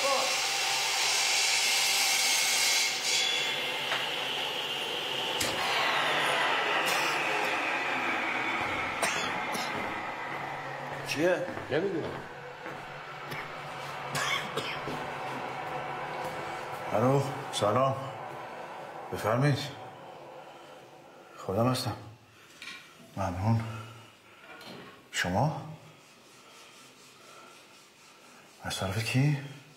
چیه؟ نمیدونم. الو سلام، بفرمایید. خودم هستم. ممنون. شما؟ از طرف کی؟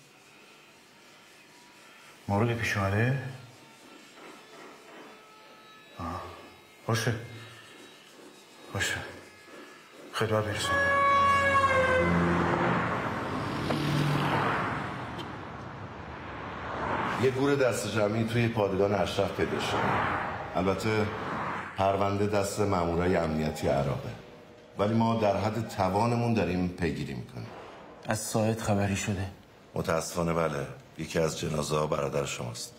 موردی پیش اومده؟ باشه خدمت برسون. یه گور دست جمعی توی پادگان اشرف پیدا شده. البته پرونده دست مامورای امنیتی عراقه، ولی ما در حد توانمون داریم پیگیری میکنیم. از ساعد خبری شده؟ متاسفانه بله. یکی از جنازه ها برادر شماست.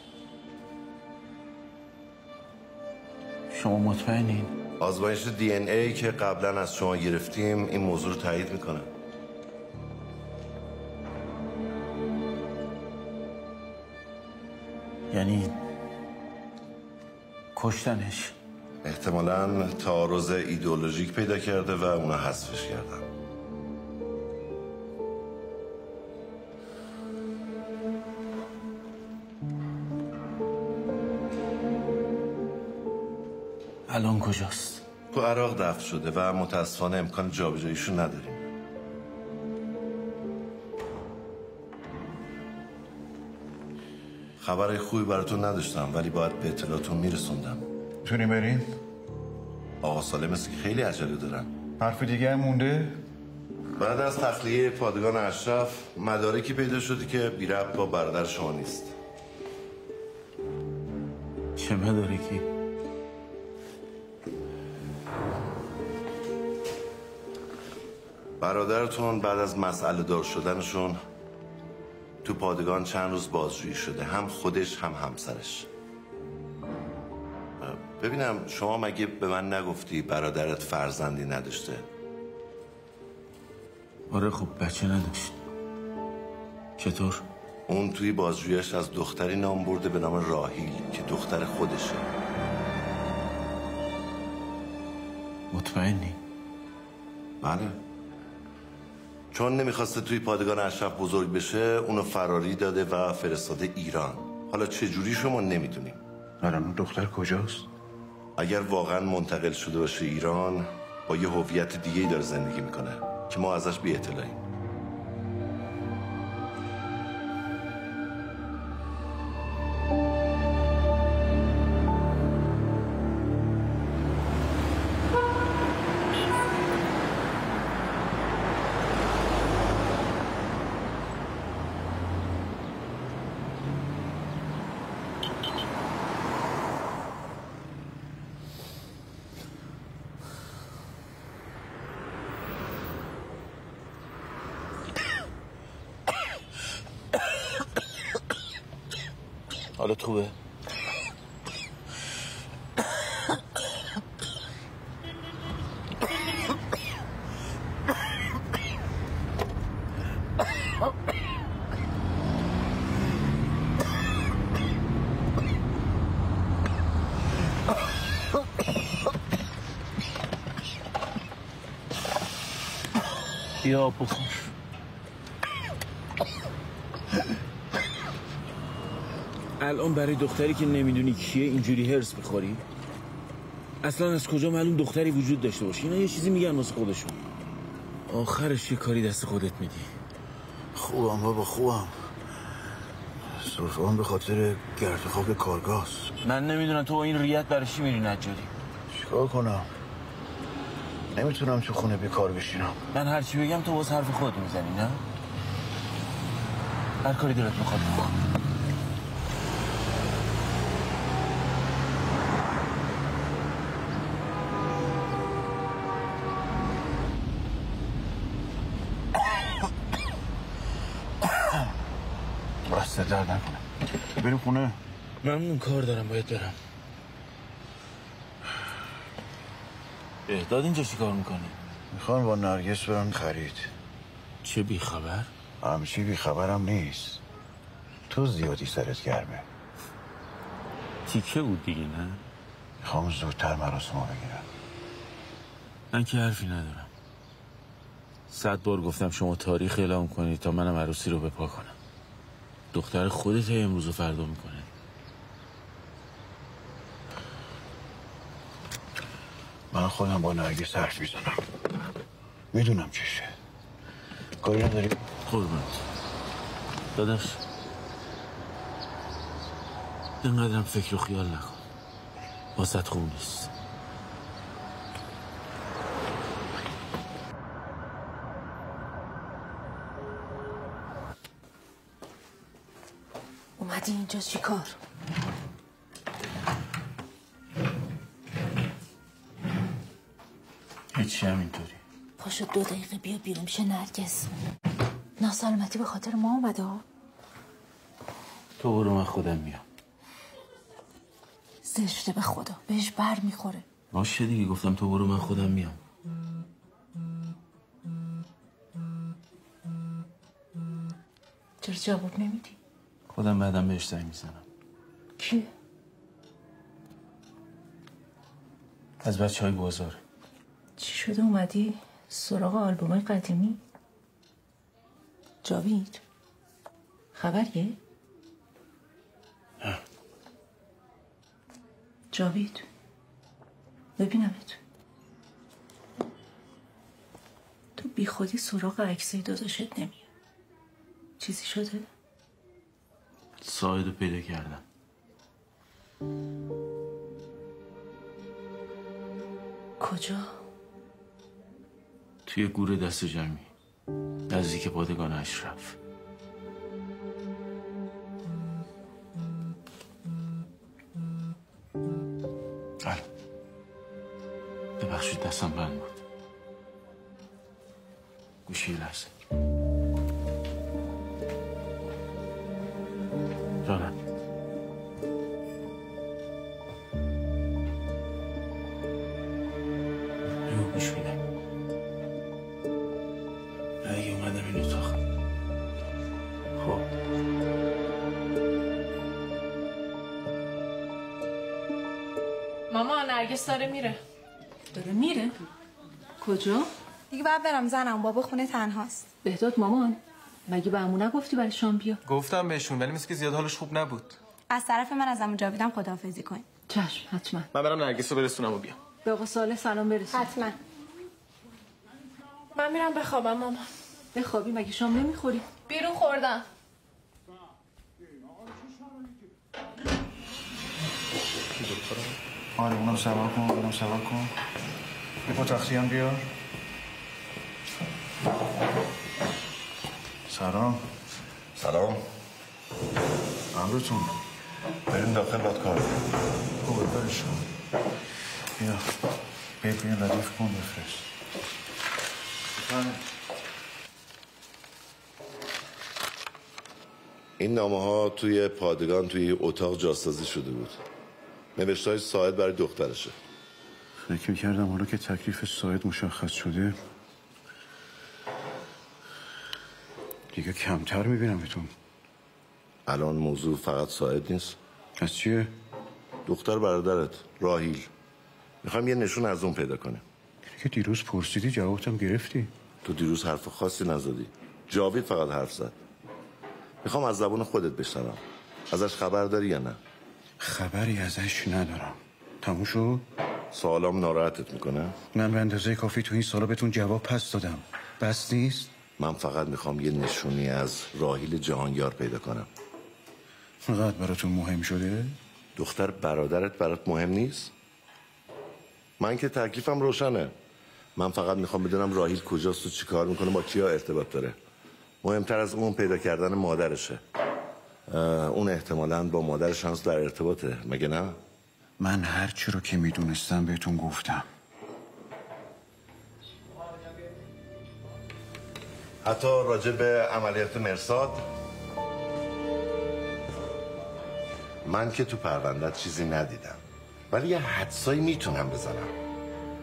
شما مطمئنین؟ آزمایش دی ان ای که قبلا از شما گرفتیم این موضوع رو تایید میکنه. یعنی کشتنش؟ احتمالاً تعارض ایدئولوژیک پیدا کرده و اونا حذفش کردن. الان کجاست؟ تو عراق دفن شده و متاسفانه امکان جابجاییشون نداریم. خبرای خوبی براتون نداشتم، ولی باید به اطلاعاتون میرسوندم. میتونیم بریم؟ آقا سالم است که خیلی عجله دارن. حرف دیگه مونده؟ بعد از تخلیه پادگان اشرف مدارکی پیدا شده که بی ربط با برادر شما نیست. چه مدارکی؟ برادرتون بعد از مسئله دار شدنشون تو پادگان چند روز بازجویی شده، هم خودش هم همسرش. ببینم شما مگه به من نگفتی برادرت فرزندی نداشته؟ آره خب بچه نداشت. چطور؟ اون توی بازجوییش از دختری نام برده به نام راهیل که دختر خودشه. مطمئنی؟ بله. چون نمیخواسته توی پادگان اشرف بزرگ بشه اونو فراری داده و فرستاده ایران. حالا چه جوری شما نمیدونیم. الان دختر کجاست؟ اگر واقعا منتقل شده باشه ایران با یه هویت دیگه‌ای داره زندگی میکنه که ما ازش بی اطلاعیم. حالت خوبه؟ بیا بخور. الان برای دختری که نمیدونی کیه اینجوری هرس بخوری؟ اصلا از کجا معلوم دختری وجود داشته باشه؟ اینا یه چیزی میگن واسه خودشون. آخرش یه کاری دست خودت میدی. خوبم بابا خوبم. سرفه‌ام به خاطر گرد خاک کارگاهست. من نمیدونم تو با این ریت برای چی میری نجاری؟ چیکار کنم؟ نمیتونم تو خونه بیکار بشینم. من هر چی بگم تو باز حرف خودت میزنی نه؟ هر کاری دلت میخواد بکن. بسته درد نکنه. بریم خونه. ممنون، کار دارم باید برم. بهداد اینجا چی کار میکنی؟ میخوام با نرگس برم خرید. چه بیخبر؟ همچی بیخبرم نیست. تو زیادی سرت گرمه. تیکه بود دیگه نه؟ میخوام زودتر مراسمو بگیرم. من که حرفی ندارم. 100 بار گفتم شما تاریخ اعلام کنید تا منم عروسی رو بپا کنم. دختر خودت امروز و فردا میکنه. من خودم با نرگس حرف میزنم. میدونم چشه. کاری نداری؟ قربونت داداش، اینقدرم فکر و خیال نکن. واسط خوب نیست. اومدی اینجا چی کار؟ هیچی، همینطوری. پاشو 2 دقیقه بیا بیرون میشه نرگس. ناسلامتی به خاطر ما اومده ها. تو برو، من خودم میام. زشته به خدا، بهش بر میخوره. باشه دیگه، گفتم تو برو من خودم میام. چرا جواب نمیدی؟ خودم بعدم بهش زنگ میزنم. کی؟ از بچه های بازار. چی شده اومدی؟ سراغ آلبومای قدیمی؟ جاوید؟ خبریه؟ نه. جاوید؟ ببینمت. تو بی خودی سراغ عکسای داداشت نمیه. چیزی شده؟ ساعد رو پیدا کردم. کجا؟ توی گور دست جمعی نزدیک پادگان اشرف. ببخشید دستم بند بود. گوشی لحظه. جانم. بگو گوش میدم. اگه اومدم این اتاق. خب ماما نرگس داره میره. داره میره؟ کجا؟ دیگه باید برم، زنم بابا خونه تنهاست. بهداد مامان، مگه به عمو نگفتی برای شام بیا؟ گفتم بهشون ولی مثل که زیاد حالش خوب نبود. از طرف من از عمو جاویدم خداحافظی کن. چشم حتما. من برم نرگس رو برسونم و بیام. به آقا صالح سلام برسون. حتما. من میرم بخوابم ماما. بخوابی؟ مگه شام نمیخوری؟ بیرون خوردم. آره اونم سوار کن، اونم سوار کن. یه پا تختی هم بیار. سلام. سلام. امروتون. بریم داخل باد کار. خوبه برش کن. بیا. بیا ردیف کن بفرست. این نامه ها توی پادگان توی اتاق جاسازی شده بود. نوشته های ساعد برای دخترشه. فکر می‌کردم حالا که تکلیف ساعد مشخص شده دیگه کمتر میبینمتون. الان موضوع فقط ساعد نیست. از چیه؟ دختر برادرت راهیل. میخوایم یه نشون از اون پیدا کنه. که دیروز پرسیدی جوابتم گرفتی. تو دیروز حرف خاصی نزدی. جاوید فقط حرف زد. میخوام از زبان خودت بشنوم. ازش خبر داری یا نه؟ خبری ازش ندارم. تموم شد؟ سوالام ناراحتت میکنه؟ من به اندازه کافی تو این سالا بهتون جواب پس دادم. بس نیست؟ من فقط میخوام یه نشونی از راهیل جهانیار پیدا کنم. فقط براتون مهم شده؟ دختر برادرت برات مهم نیست؟ من که تکلیفم روشنه. من فقط میخوام بدونم راهیل کجاست و چی کار میکنه، با کیا ارتباط داره. مهمتر از اون پیدا کردن مادرشه. اون احتمالاً با مادرش هنوز در ارتباطه، مگه نه؟ من هر چی رو که میدونستم بهتون گفتم. حتی راجع به عملیات مرصاد؟ من که تو پروندت چیزی ندیدم، ولی یه حدسایی میتونم بزنم.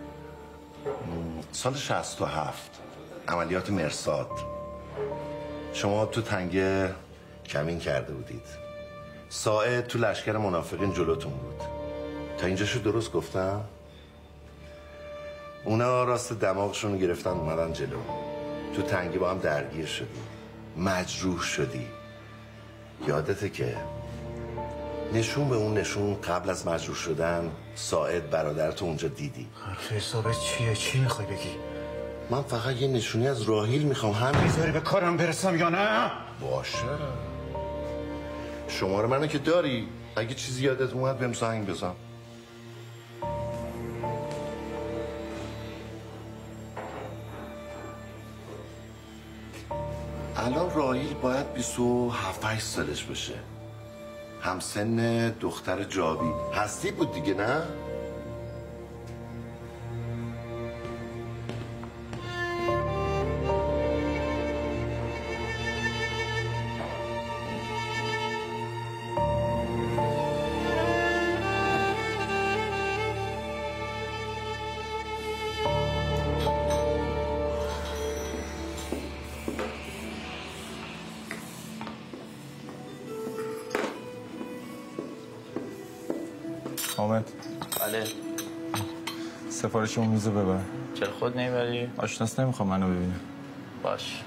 سال 67 عملیات مرصاد شما تو تنگه کمین کرده بودید. ساعد تو لشکر منافقین جلوتون بود. تا اینجاشو درست گفتم؟ اونا راست دماغشون گرفتن اومدن جلو. تو تنگی با هم درگیر شدی، مجروح شدی. یادته که نشون به اون نشون قبل از مجروح شدن ساعد برادرتو اونجا دیدی. حرف حسابت چیه؟ چی میخوای بگی؟ من فقط یه نشونی از راهیل میخوام. همین. میذاری به کارم برسم یا نه؟ باشه. شماره منو که داری. اگه چیزی یادت اومد بهم زنگ بزن. الان راهیل باید 27 سالش بشه. همسن دختر جاوید. هستی بود دیگه نه؟ حامد. بله. سفارش اون میزه ببر. چرا خود نمیبری؟ آشناس نمیخوام منو ببینه. باش.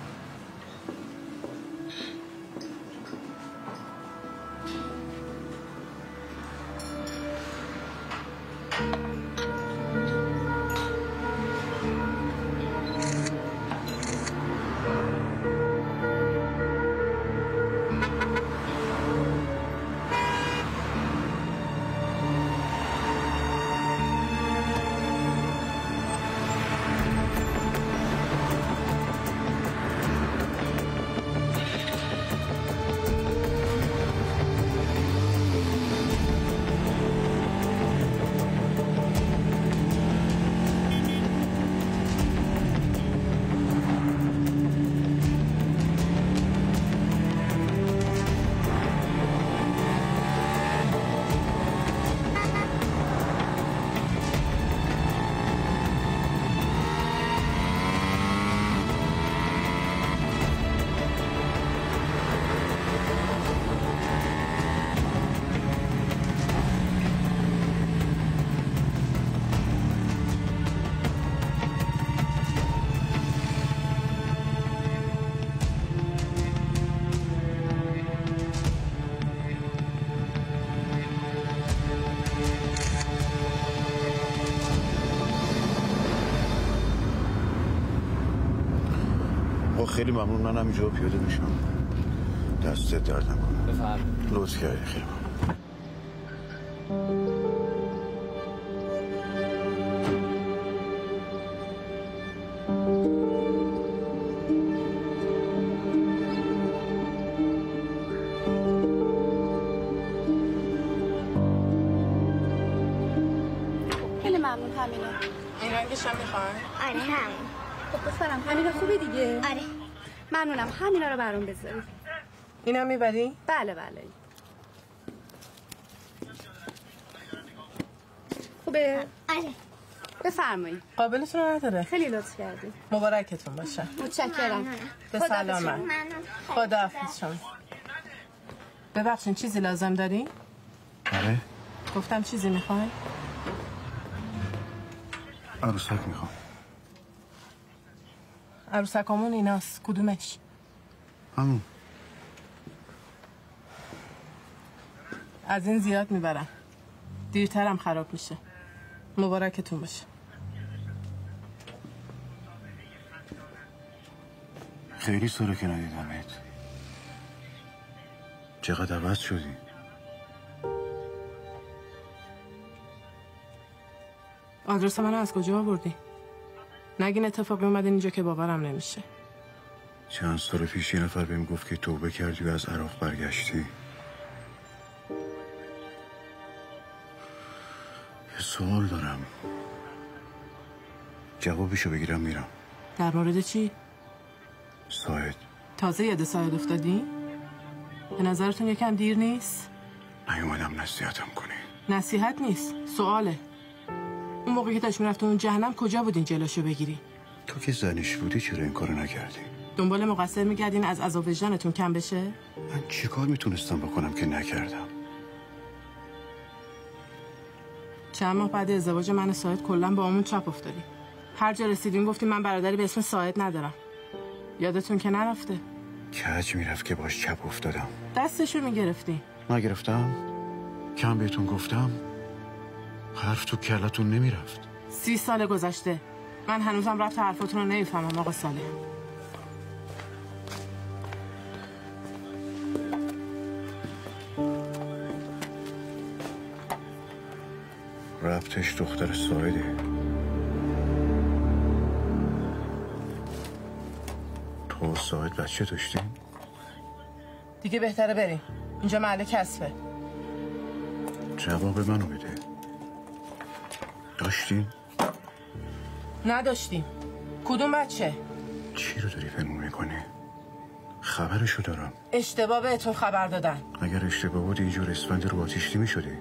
خیلی ممنون. من همینجا پیاده میشم. دستت درد نکنه. بفرمایید. لطف کردی. خیلی خیلی ممنون همینا. این رنگش هم میخوای؟ آره همین. خب بفرم همینا خوبه دیگه؟ آره ممنونم. همینا رو برام بذارید. اینم میبری؟ بله بله. خوبه؟ آره. بفرمایید. قابلتون رو نداره. خیلی لطف کردی. مبارکتون باشه. متشکرم. به سلامت. خداحافظ شما. ببخشین چیزی لازم داری؟ آره. گفتم چیزی میخوای؟ عروسک میخوام. عروسکامون ایناست. کدومش؟ همون. از این زیاد میبرم. دیرترم خراب میشه. مبارکتون باشه. خیلی ساله که ندیدمت. چقدر عوض شدی. آدرس منو از کجا آوردی؟ نگین اتفاقی اومده اینجا که باورم نمیشه. چند سال پیش یه نفر بهم گفت که توبه کردی و از عراق برگشتی. یه سوال دارم. جوابشو بگیرم میرم. در مورد چی؟ ساعد. تازه یاد ساعد افتادی؟ به نظرتون یکم دیر نیست؟ نیومدم نصیحتم کنی. نصیحت نیست، سواله. اون موقعی که داشت میرفت اون جهنم کجا بودین جلوشو بگیری؟ تو که زنش بودی چرا این کارو نکردی؟ دنبال مقصر میگردین از عذاب وجدانتون کم بشه؟ من چی کار میتونستم بکنم که نکردم؟ چند ماه بعد ازدواج من و ساعد کلا با همون چپ افتادیم. هر جا رسیدیم گفتیم من برادری به اسم ساعد ندارم. یادتون که نرفته؟ کج میرفت که باش چپ افتادم. دستشو میگرفتی. نگرفتم؟ کم بهتون گفتم؟ حرف تو کلتون نمیرفت. 30 سال گذشته. من هنوزم رفت حرفاتون رو نمیفهمم آقا صالح. ربطش دختر ساعده. تو ساعد بچه داشتین؟ دیگه بهتره بریم. اینجا محل کسبه. جواب منو بده. داشتین؟ نداشتیم. کدوم بچه؟ چی رو داری پنهون میکنی؟ خبرشو دارم. اشتباه بهتون خبر دادن. اگر اشتباه بود اینجور اسفند رو آتیشتی میشده.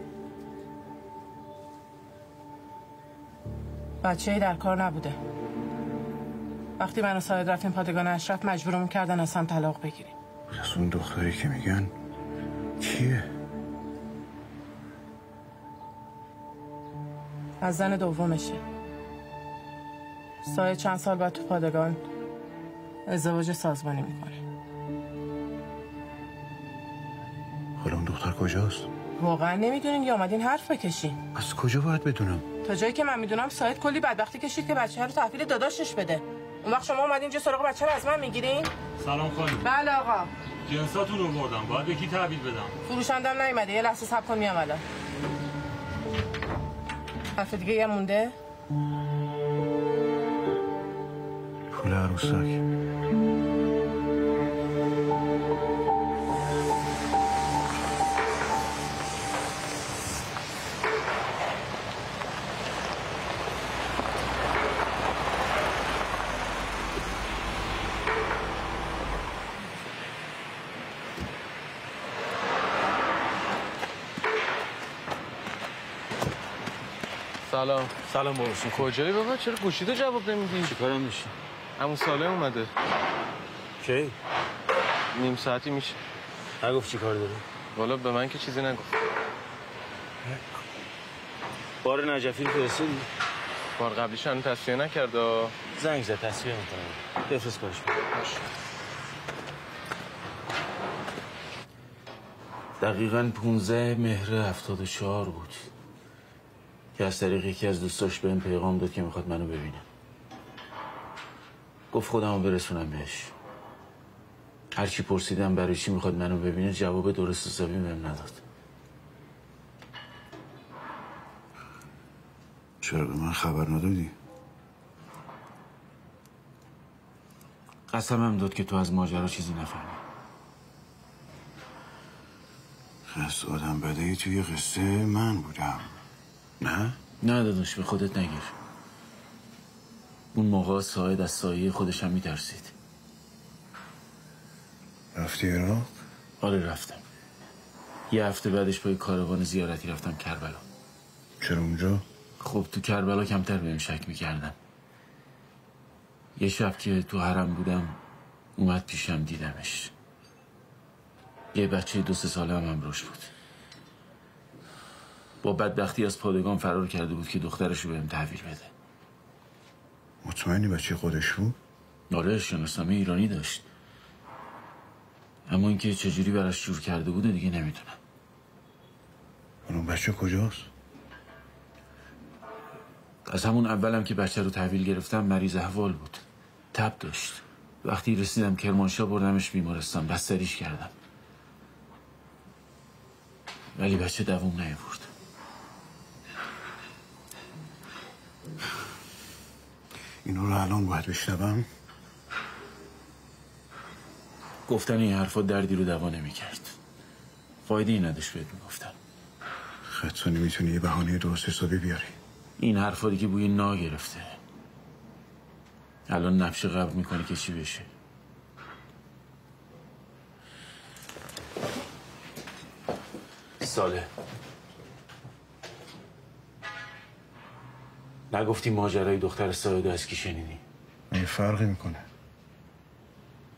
بچه‌ای در کار نبوده. وقتی من و ساعد رفتیم پادگان اشرف مجبورمون کردن از هم طلاق بگیریم. از اون دختری که میگن کیه؟ از زن دومشه. ساعد چند سال بعد تو پادگان ازدواج سازمانی میکنه. حالا اون دختر کجاست؟ واقعا نمیدونین یا اومدین حرف بکشین؟ از کجا باید بدونم؟ تا جایی که من میدونم ساعد کلی بدبختی کشید که بچه رو تحویل داداشش بده. اون وقت شما اومدین اینجا سراغ بچه رو از من میگیرین؟ سلام خانم. بله آقا. جنساتون رو بردم. باید به کی تحویل بدم؟ فروشندم نیومده. یه لحظه صبر کن میام الان. حرف دیگه یه مونده؟ پول عروسک. سلام باباشون. کجایی بابا؟ چرا گوشیدو جواب نمیدی؟ چیکارم میشه؟ همون ساله اومده. کی؟ نیم ساعتی میشه. نگفت چیکار داری؟ والا به من که چیزی نگفت. بار نجفی رو فرستادی؟ بار قبلیش هنوز تصفیه نکرده. زنگ زد تصفیه میکنم. بفرست کارش باشه. دقیقاً 15 مهر 74 بود که از طریق یکی از دوستاش بهم پیغام داد که میخواد منو ببینه. گفت خودمو برسونم بهش. هرچی پرسیدم برای چی میخواد منو ببینه جواب درست حسابی بهم نداد. چرا به من خبر ندادی؟ قسمم داد که تو از ماجرا چیزی نفهمی. از آدم بدهی توی قصه من بودم. نه؟ نه داداش به خودت نگیر. اون موقع ساعد از سایه خودش هم میترسید. رفتی عراق؟ آره رفتم. یه هفته بعدش با یه کاروان زیارتی رفتم کربلا. چرا اونجا؟ خب تو کربلا کمتر بهم شک میکردن. یه شب که تو حرم بودم اومد پیشم دیدمش. یه بچه 2-3 ساله هم همراهش بود. با بدبختی از پادگان فرار کرده بود که دخترشو بهم تحویل بده. مطمئنی بچه خودش بود؟ آره شناسنامه ایرانی داشت. اما اینکه چجوری براش جور کرده بود دیگه نمیدونم. اون بچه کجاست؟ از همون اولم که بچه رو تحویل گرفتم مریض احوال بود. تب داشت. وقتی رسیدم کرمانشاه بردمش بیمارستان بستریش کردم. ولی بچه دوام نیاورد. اینو رو الان باید بشنوم؟ گفتن این حرفا دردی رو دوا نمی‌کرد. فایده‌ای نداشت بهت میگفتم. خودت نمیتونی یه بهانه درست حسابی بیاری. این حرفا دیگه بوی نا گرفته. الان نبش قبر میکنه که چی بشه. ساله نگفتی ماجرای دختر سایده از کی شنیدی؟ یه فرقی میکنه.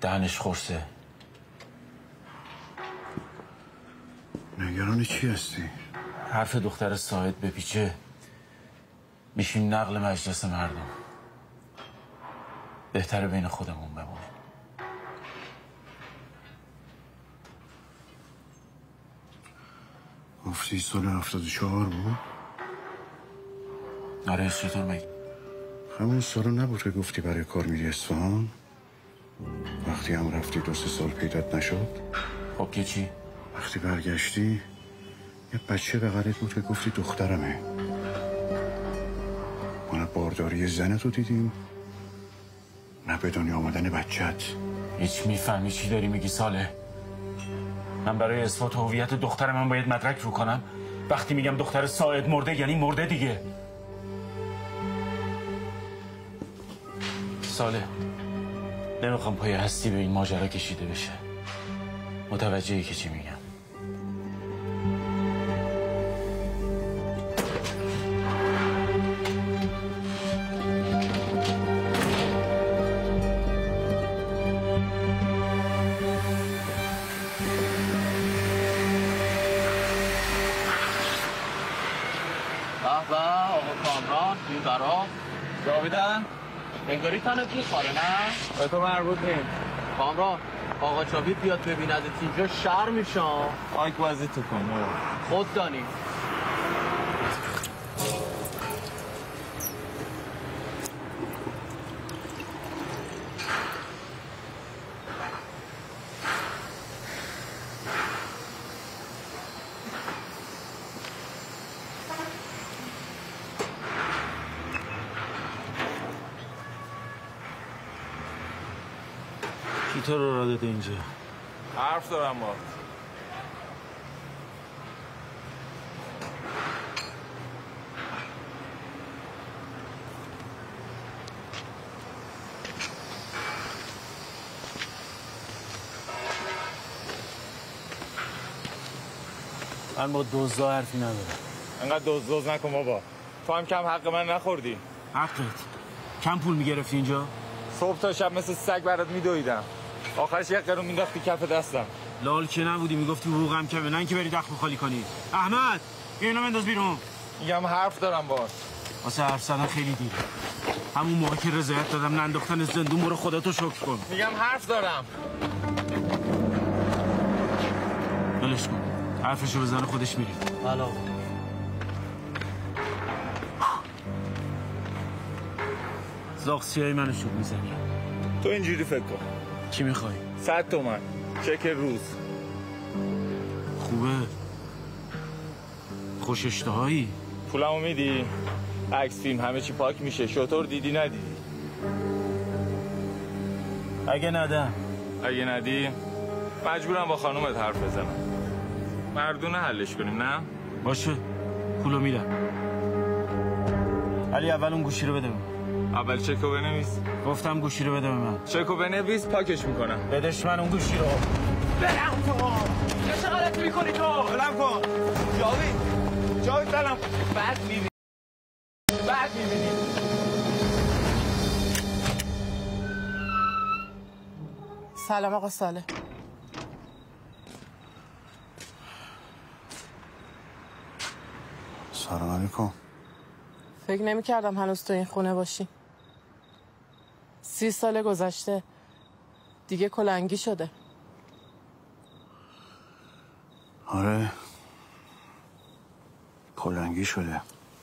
دهنش خورسه. نگران چی هستی؟ حرف دختر ساعد بپیچه میشیم نقل مجلس مردم. بهتره بین خودمون بمونه. گفتی سال 74 بود؟ آره چطور مگه؟ همون سال نبود که گفتی برای کار میری اصفهان؟ وقتی هم رفتی 2-3 سال پیدات نشد؟ خب که چی؟ وقتی برگشتی یه بچه بغلت بود که گفتی دخترمه. ما نه بارداری زنتو دیدیم نه به دنیا آمدن بچت. هیچ میفهمی چی داری میگی ساله؟ من برای اثبات هویت دختر من باید مدرک رو کنم؟ وقتی میگم دختر ساعد مرده یعنی مرده دیگه. ساله نمیخوام پای هستی به این ماجرا کشیده بشه. متوجهی که چی میگم؟ جاویدن؟ انگاری تنت میخواره نه؟ به تو مربوط نیم. کامران آقا جاوید بیاد ببیندت اینجا شر میشم. آیک بازی تو کن خود دانی. تو رو را داده اینجا؟ حرف دارم با من با دزدا حرفی ندارم. انقدر دزد نکن بابا. تو هم کم حق من نخوردی. حقت. کم پول میگرفتی اینجا؟ صبح تا شب مثل سگ برات میدویدم. آخرش یک قرون مینداختی کف دستم. لال که نبودی میگفتی حقوقم کمه، نه اینکه بری دخل خالی کنی. احمد بیا اینا بنداز بیرون. میگم حرف دارم باش. واسه حرف زدن خیلی دیره. همون موقع که رضایت دادم ننداختن زندون برو خودتو شکر کن. میگم حرف دارم. بلش کن. حرفشو بزنه خودش میری. بله. زاغ سیاهی منو شوک میزنی. تو اینجوری فکر کن. چی میخوای؟ 100 تومن. چک روز. خوبه. خوش اشتهایی. پولمو میدی؟ عکس فیلم همه چی پاک میشه. شطور دیدی ندیدی؟ اگه ندم. اگه ندی مجبورم با خانومت حرف بزنم. مردونه حلش کنیم نه؟ باشه. پولو میدم. علی اول اون گوشی رو بده من. اول چکو بنویس. گفتم گوشی رو بده به من. چکو بنویس پاکش میکنم. بدش من اون گوشی رو. برم تو. چه غلطی میکنی تو؟ بلم کن. جاوید بلم کن. بعد میبینی. سلام آقا صالح. سلام علیکم. فکر نمی‌کردم هنوز تو این خونه باشی. 30 سال گذشته دیگه کلنگی شده. آره کلنگی شده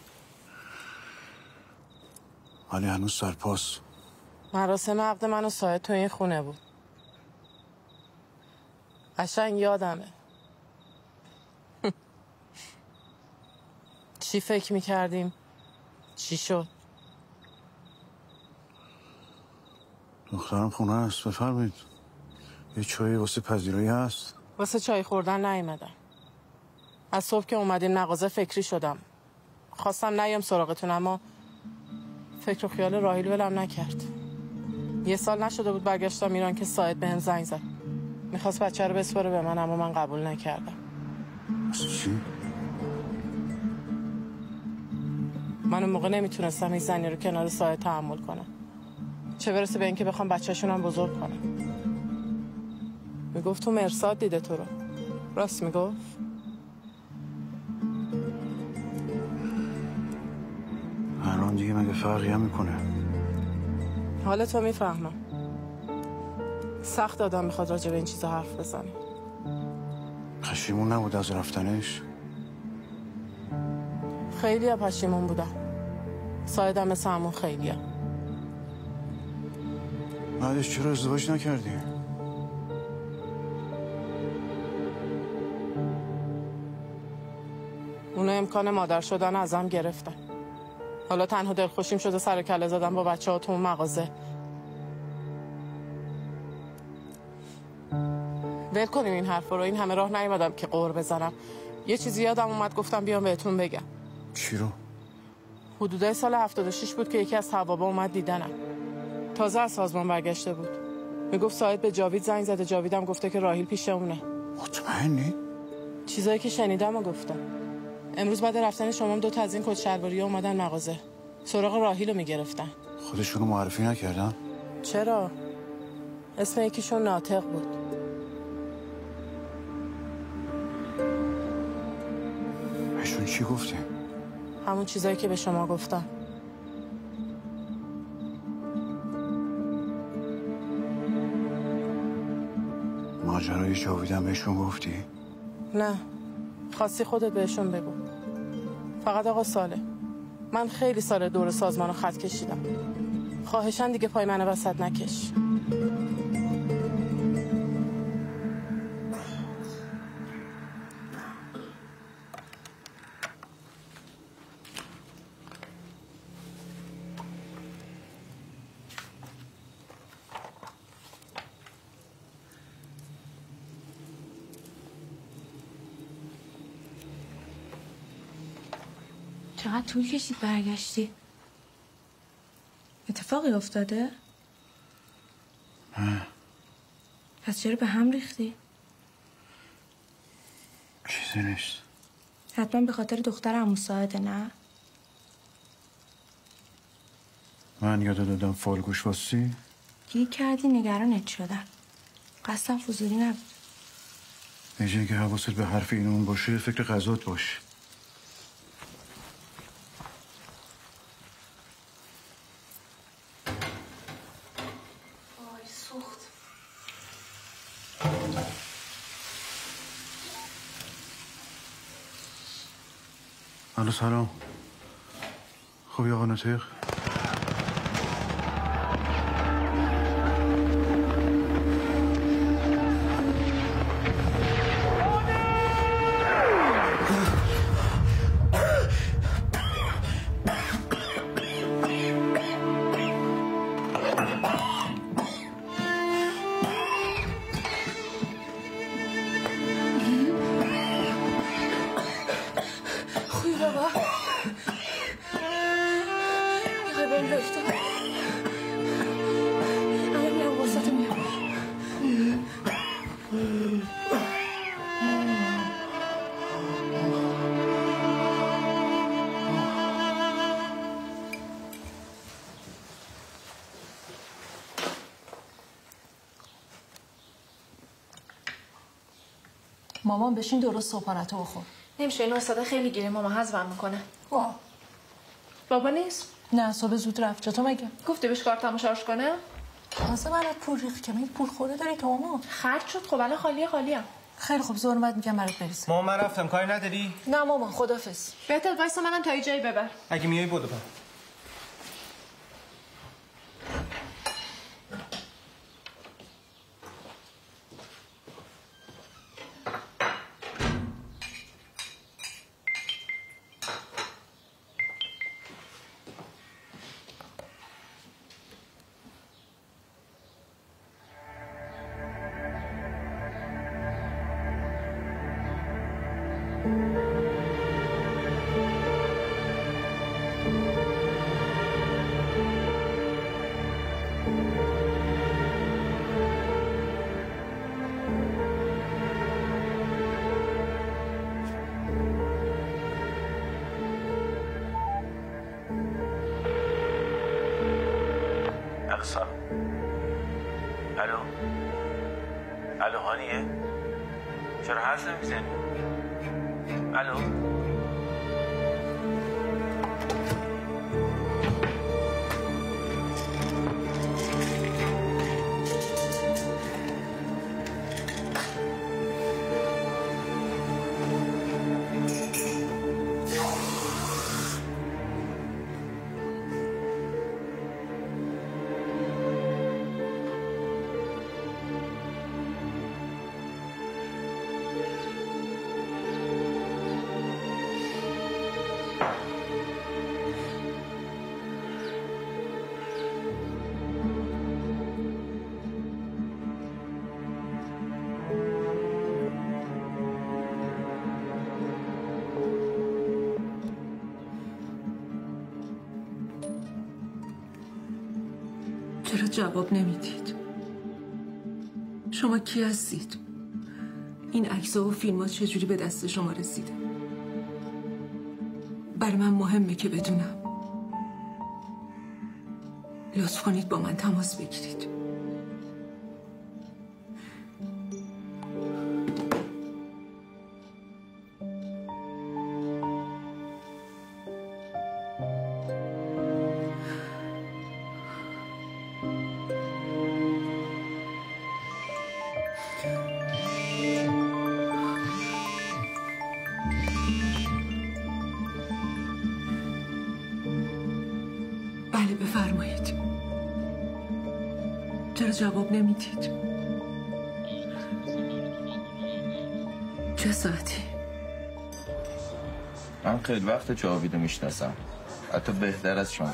ولی هنوز سرپاس. مراسم عقد من و ساعد تو این خونه بود. قشنگ یادمه. چی فکر میکردیم؟ چی شد؟ دخترم خونه هست بفرمایید. یه چایی واسه پذیرایی هست؟ واسه چای خوردن نیومدم. از صبح که اومدین مغازه فکری شدم. خواستم نیام سراغتون اما فکر و خیال راحیل ولم نکرد. 1 سال نشده بود برگشتم ایران که ساعد بهم زنگ زد. میخواست بچه رو بسپاره به من اما من قبول نکردم. چی؟ من اون موقع نمیتونستم این زنی رو کنار ساعد تحمل کنم. چه برسه به اینکه بخوام بچه‌شون هم بزرگ کنم. میگفت تو مرصاد دیده تو رو. راست میگفت؟ الان دیگه مگه فرقی هم میکنه؟ حالا تو میفهمم. سخت آدم میخواد راجع به این چیزا حرف بزنه. پشیمون نبود از رفتنش؟ خیلی ها پشیمون بودم. سایدم مثل همون خیلی ها. بعدش چرا ازدواج نکردی؟ اونو امکان مادر شدن ازم گرفتن. حالا تنها دلخوشیم شده سر کله زدن با بچه ها تو اون مغازه. ول کنیم این حرف رو. این همه راه نیومدم که قور بزنم. یه چیزی یادم اومد گفتم بیام بهتون بگم. چی رو؟ حدودای سال 76 بود که یکی از حبابا اومد دیدنم. تازه از سازمان برگشته بود. میگفت ساعت به جاوید زنگ زده. جاویدم گفته که راهیل پیش اونه. مطمئنی؟ چیزایی که شنیدم و گفتم. امروز بعد رفتن شما 2 تا از این کت شلواری‌ها اومدن مغازه. سراغ راهیل رو میگرفتن. خودشونو معرفی نکردن؟ چرا؟ اسم یکیشون ناطق بود. بهشون چی گفتی؟ همون چیزایی که به شما گفتم. ماجرای جاویدم بهشون گفتی؟ نه، خواستی خودت بهشون بگو. فقط آقا ساله، من خیلی سال دور سازمان رو خط کشیدم. خواهشاً دیگه پای من وسط نکش. چقدر طول کشید برگشتی؟ اتفاقی افتاده؟ نه. پس چرا به هم ریختی؟ چیزی نیست. حتما به خاطر دختر عمو ساعده، نه؟ من یاد دادم فال گوش واستی؟ گیر کردی نگرانت شدم. قصدم فضولی نبود. به جای که حواست به حرف این اون باشه فکر غذات باش. الو سلام. خوبی آقا ناطق؟ مامان بشین درست صبحانه رو بخور. نمیشه، این استاده خیلی گیره، ماما هضمم میکنه. بابا نیست؟ نه، صبح زود رفت. چطور مگه؟ گفتی بهش کارتمو شارژ کنه؟ تازه برات پول ریخت که پول خورده داری تو مامان. خرج شد خب، الان خالیه. خیلی خوب، زور اومد میگم برات بریزه. مامان من رفتم، کاری نداری؟ نه مامان، خدافظ. بهتر وایسا منم تا جایی ببر. اگه میای بدو. الو هانیه؟ چرا حرف نمیزنی؟ الو؟ چرا جواب نمیدید؟ شما کی هستید؟ این عکس‌ها و فیلم‌ها چجوری به دست شما رسیده؟ برای من مهمه که بدونم. لطف کنید با من تماس بگیرید. بله بفرمایید. چرا جواب نمیدید؟ چه ساعتی؟ من خیلی وقت جاویدو میشناسم، حتی بهتر از شما.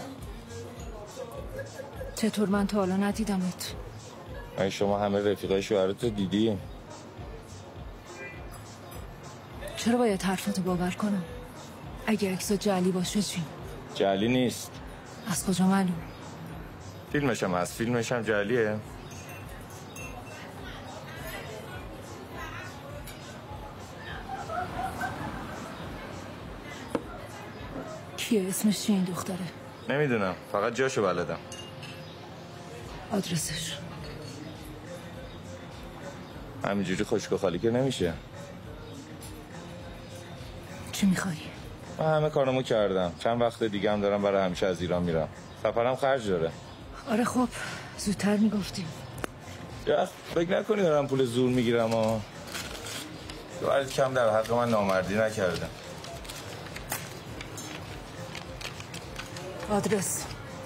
چطور من تا حالا ندیدمت؟ من شما همه رفیقای شوهرتو دیدی؟ چرا باید حرفاتو باور کنم؟ اگه عکس‌ها جعلی باشه چی؟ جعلی نیست. از کجا معلوم؟ فیلمشم هست، فیلمشم جعلیه. کیه؟ اسمش چیه این دختره؟ نمیدونم، فقط جاشو بلدم. آدرسش؟ همینجوری خشک و خالی که نمیشه. چی میخوای؟ من همه کارمو کردم، چند وقت دیگه هم دارم برای همیشه از ایران میرم. سفرم خرج داره. آره خب زودتر میگفتی. یا فکر نکنی دارم پول زور میگیرم و شوهرت کم در حق من نامردی نکرده. آدرس؟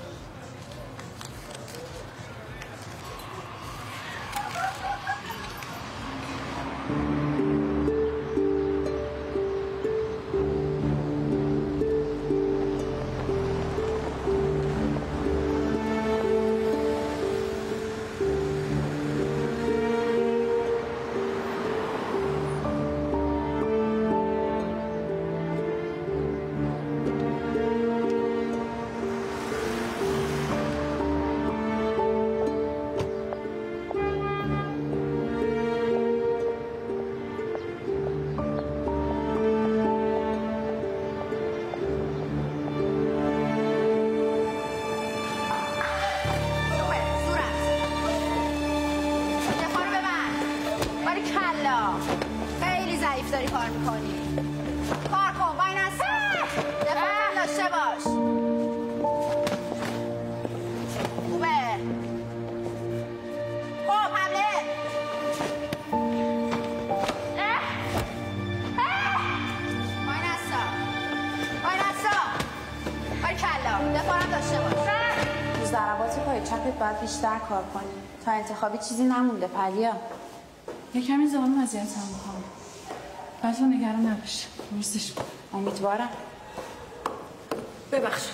باید بیشتر کار کنی تا انتخابی چیزی نمونده. پریا یه کمی زبانم اذیتم میکنم، ولی تو نگران نباش. درستش امیدوارم. ببخشید.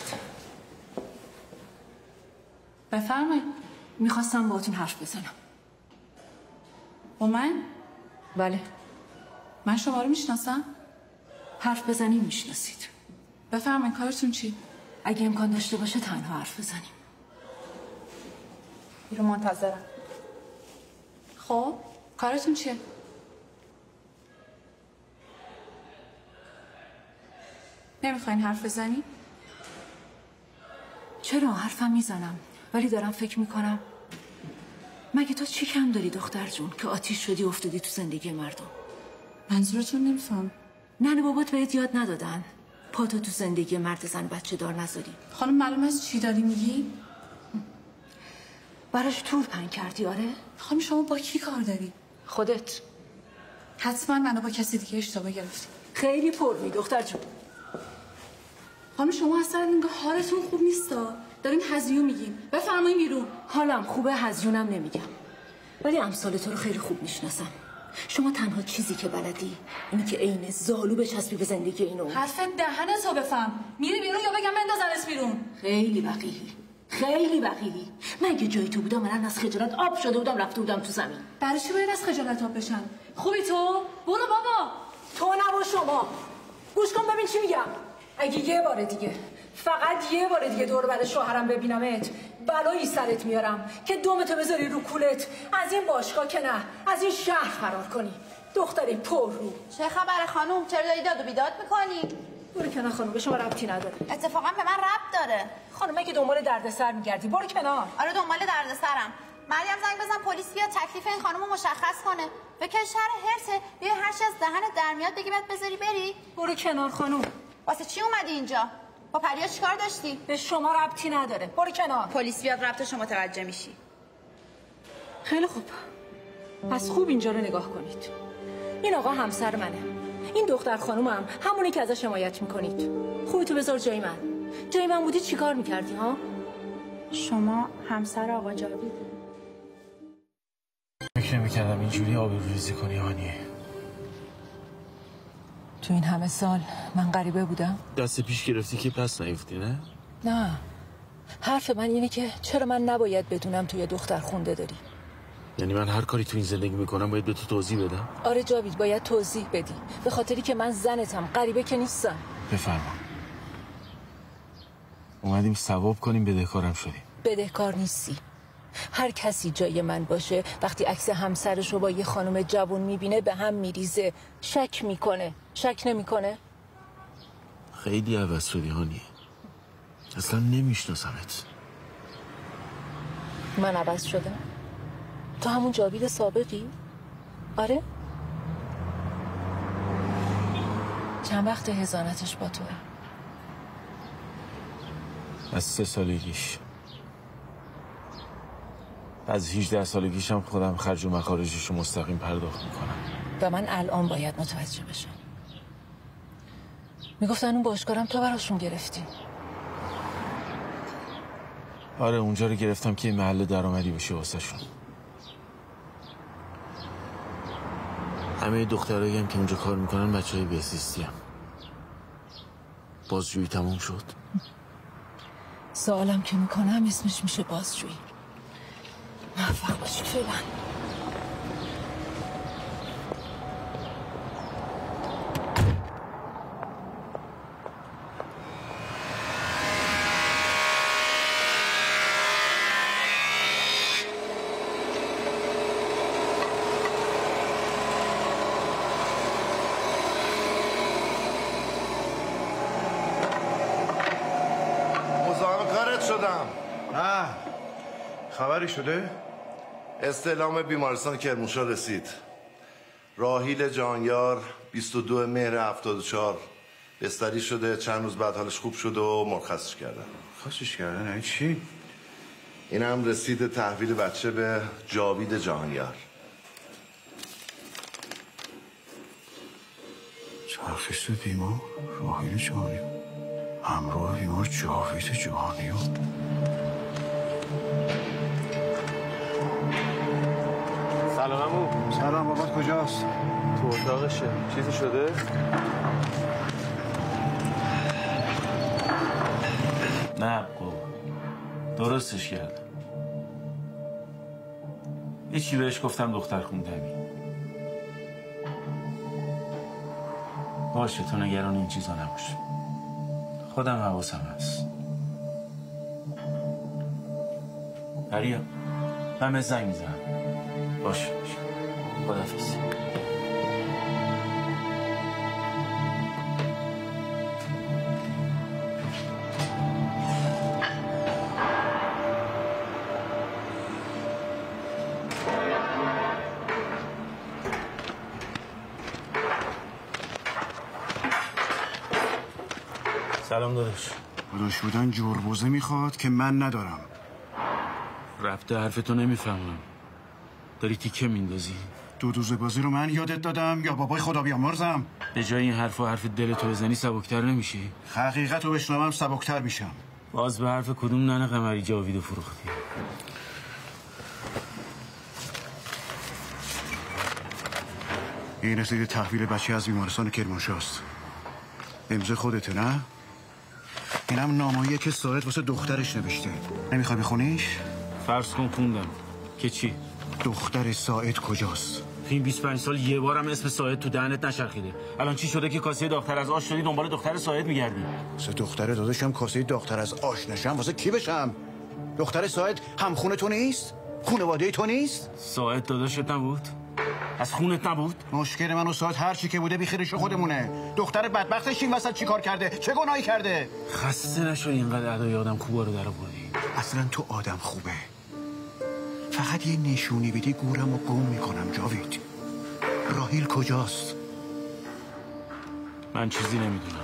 بفرمایید. میخواستم باهاتون حرف بزنم. با من؟ بله. من شما رو میشناسم؟ حرف بزنیم میشناسید. بفرمایید کارتون چی؟ اگه امکان داشته باشه تنها حرف بزنیم. رو منتظرم. خب کارتون چیه؟ نمیخواین حرف بزنی؟ چرا؟ حرفم میزنم، ولی دارم فکر میکنم مگه تو چی کم داری دختر جون که آتیش شدی افتادی تو زندگی مردم؟ منظورتون نمیفهم. ننه بابات بهت یاد ندادن پاتو تو زندگی مرد زن بچه دار نذاری؟ خانم معلوم است چی داری میگی؟ براش تور پن کردی آره؟ خانم شما با کی کار داری؟ خودت. حتما منو با کسی دیگه اشتباه گرفتی. خیلی پر می دختر جون. خانم شما اصلا انگار حالتون خوب نیستا. دارین هزیون میگین. بفرمایین بیرون. حالم خوبه هزیونم نمیگم. ولی امثال تو رو خیلی خوب میشناسم. شما تنها چیزی که بلدی اینی که عین زالو بچسبی به زندگی اینو. حرف دهنتو بفهم. میری بیرون یا بگم بندازنت بیرون؟ خیلی وقیحی. خیلی وقیحی. من اگه جای تو بودم من از خجالت آب شده بودم رفته بودم تو زمین. برای چی باید از خجالت آب بشم؟ خوبی تو؟ برو بابا. تو نبا شما. گوش کن ببین چی میگم. اگه یه بار دیگه فقط یه بار دیگه دور بر شوهرم ببینمت بلایی سرت میارم که دومتو بذاری رو کولت از این باشگاه که نه از این شهر فرار کنی. دختری پر رو. چه خبر خانوم؟ چرا داری داد و بیداد میکنی؟ برو کنار خانوم، به شما ربطی نداره. اتفاقا به من ربط داره. خانومه که دنبال دردسر میگردی برو کنار. آره دنبال دردسرم. مریم زنگ بزن پلیس بیاد تکلیف این خانومو مشخص کنه. فکر شهر هرسه بیا هر چی از دهنت در میاد بگی بعد بذاری بری. برو کنار خانوم. واسه چی اومدی اینجا؟ با پریا چیکار داشتی؟ به شما ربطی نداره. برو کنار. پلیس بیاد ربطش متوجه میشی. خیلی خوب. پس خوب اینجا رو نگاه کنید. این آقا همسر منه. این دختر خانومم همونی که ازش حمایت میکنید. خودتو بذار جای من. جای من بودی چیکار میکردی ها؟ شما همسر آقا جاوید؟ فکر نمی‌کردم اینجوری آبروریزی کنی هانیه. تو این همه سال من غریبه بودم؟ دست پیش گرفتی که پس نیفتی نه؟ نه. حرف من اینه که چرا من نباید بدونم تو یه دختر خونده داری؟ یعنی من هر کاری تو این زندگی میکنم باید به تو توضیح بدم؟ آره جاوید باید توضیح بدی. به خاطری که من زنتم، غریبه که نیستم. بفرما. اومدیم ثواب کنیم بدهکارم شدیم. بدهکار نیستی. هر کسی جای من باشه وقتی عکس همسرش رو با یه خانم جوان میبینه به هم میریزه، شک میکنه. شک نمیکنه؟ خیلی عوض شدی هانیه. اصلا نمیشناسمت. من عوض شدم؟ تو همون جاوید سابقی؟ آره؟ چند وقت هزانتش با توه؟ از 3 سالگیش. از 18 سالگیش هم خودم خرج و مخارجش رو مستقیم پرداخت میکنم. و من الان باید متوجه بشم. میگفتن اون باشگاهرم تو براشون گرفتی. آره اونجا رو گرفتم که محل درآمدی بشه واسه شون. همه دخترایی هم که اونجا کار میکنن بچهای بهزیستی هم. بازجویی تموم شد. سوالم که میکنم اسمش میشه بازجویی. موفق باشی فعلا. نه خبری شده؟ استعلام بیمارستان کرمانشاه رسید. راحیل جهانیار 22 مهر 74 بستری شده. چند روز بعد حالش خوب شده و مرخصش کردن. خاصش کردن؟ این چی؟ این هم رسید تحویل بچه به جاوید جهانیار. شخص بیمار راحیل جهانیار همراه بیمار جاوید جهانیار. سلام عمو. سلام بابات کجاست؟ تو اتاقشه. چیزی شده؟ نه بابا درستش کردم. یه چی بهش گفتم دختر خوندمی. باشه تو نگران این چیزا نباش. خودم حواسم هست. پریا من به زنگ میزنم. باشه خداحافظ. سلام داداش. داداش بودن جربوزه میخواد که من ندارم. ربط حرفتو نمیفهمم. داری تیکه میندازی؟ دو دوزه بازی رو من یادت دادم یا بابای خدا بیامرزم؟ به جای این حرف و حرف دلتو بزنی سبکتر نمیشی؟ حقیقت رو بشنوم سبکتر میشم. باز به حرف کدوم ننه قمری جاویدو فروختی؟ این رسید تحویل بچه از بیمارستان کرمانشاست. امضای خودته نه؟ اینم نامه‌ایه که ساعد واسه دخترش نوشته. نمیخوای بخونیش؟ فرض کن خوندم. که چی؟ دختر ساعد کجاست؟ این 25 سال یه بارم اسم ساعد تو دهنت نچرخیده. الان چی شده که کاسه دختر از آش شدی دنبال دختر ساعد میگردی؟ واسه دختر داداشم کاسه دختر از آش نشم واسه کی بشم؟ دختر ساعد همخونه تو نیست؟ خانواده تو نیست؟ ساعد داداشت نبود؟ از خونت نبود؟ مشکل من و ساعد هر چی که بوده بیخیرش خودمونه. دختر بدبختش این وسط چیکار کرده؟ چه گناهی کرده؟ خسته نشو اینقدر ادای آدم خوبا رو در آوردی. اصلا تو آدم خوبه. فقط یه نشونی بدی گورم و گم میکنم جاوید. راهیل کجاست؟ من چیزی نمیدونم.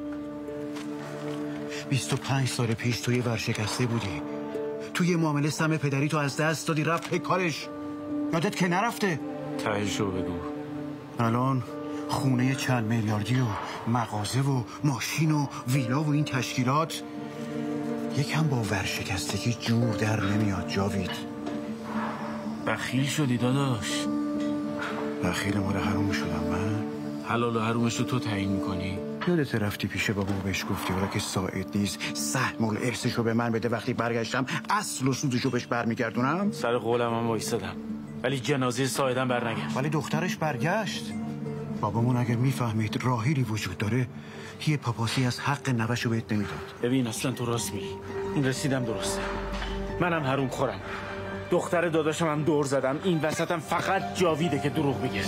25 سال پیش توی ورشکسته بودی. توی معامله سم پدری تو از دست دادی رفت کارش. یادت که نرفته؟ تهشو بگو. الان خونه چند میلیاردی و مغازه و ماشین و ویلا و این تشکیلات یکم با ورشکستگی جور در نمیاد جاوید. بخیل شدی داداش. بخیل مال حروم شدم من؟ حلال و حرومش رو تو تعیین میکنی؟ یادت رفتی پیش بابا و بهش گفتی حالا که ساعد نیست سهم الارثشو به من بده، وقتی برگشتم اصل و سودشو بهش برمیگردونم؟ سر قولم هم وایسادم ولی جنازه ساعدم برنگشت. ولی دخترش برگشت. بابامون اگر میفهمید راهیلی وجود داره یه پاپاسی از حق نوشو بهت نمیداد. ببین اصلا تو راست میگی. این رسیدم درسته. منم حروم خورم. دختر داداشم هم دور زدم. این وسطم فقط جاویده که دروغ بگه.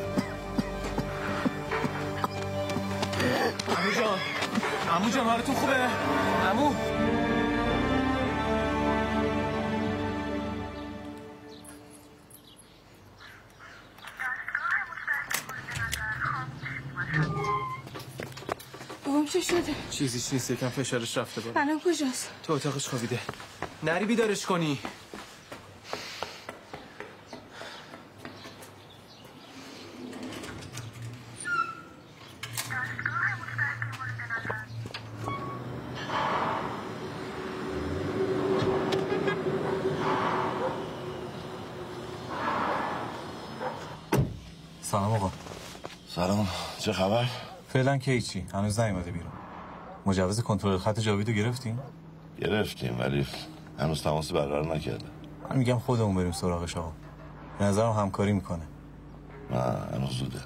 عمو جان حالتون خوبه؟ عمو بابام چه شده؟ چیزی نیست، یکم فشارش رفته بالا. الان کجاست؟ تو اتاقش خوابیده. نری بیدارش کنی. سلام آقا. سلام، چه خبر؟ فعلا که هیچی، هنوز نیومده بیرون. مجوز کنترل خط جاویدو گرفتیم ولی هنوز تماسی برقرار نکرده. من میگم خودمون بریم سراغش آقا. به نظرم همکاری میکنه. نه هنوز زوده.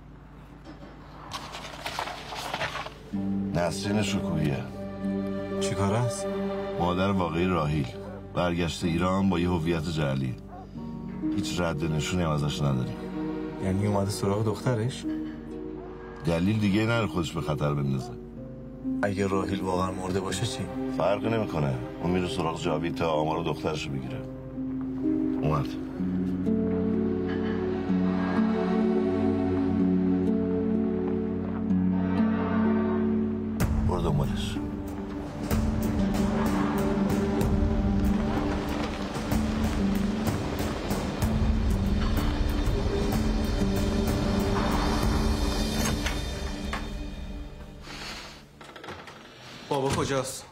نسرین شکوهیه. چی کار است؟ مادر واقعی راهیل. برگشته ایران با یه هویت جعلی. هیچ رد نشونی هم ازش نداریم. یعنی اومده سراغ دخترش؟ دلیل دیگه نره خودش به خطر بندازه. اگه راهیل واقعا مرده باشه چی؟ فرقی نمیکنه. اون میره سراغ جاوید تا آمار دخترشو بگیره. اومد. برو دنبالش. بابا کجاست؟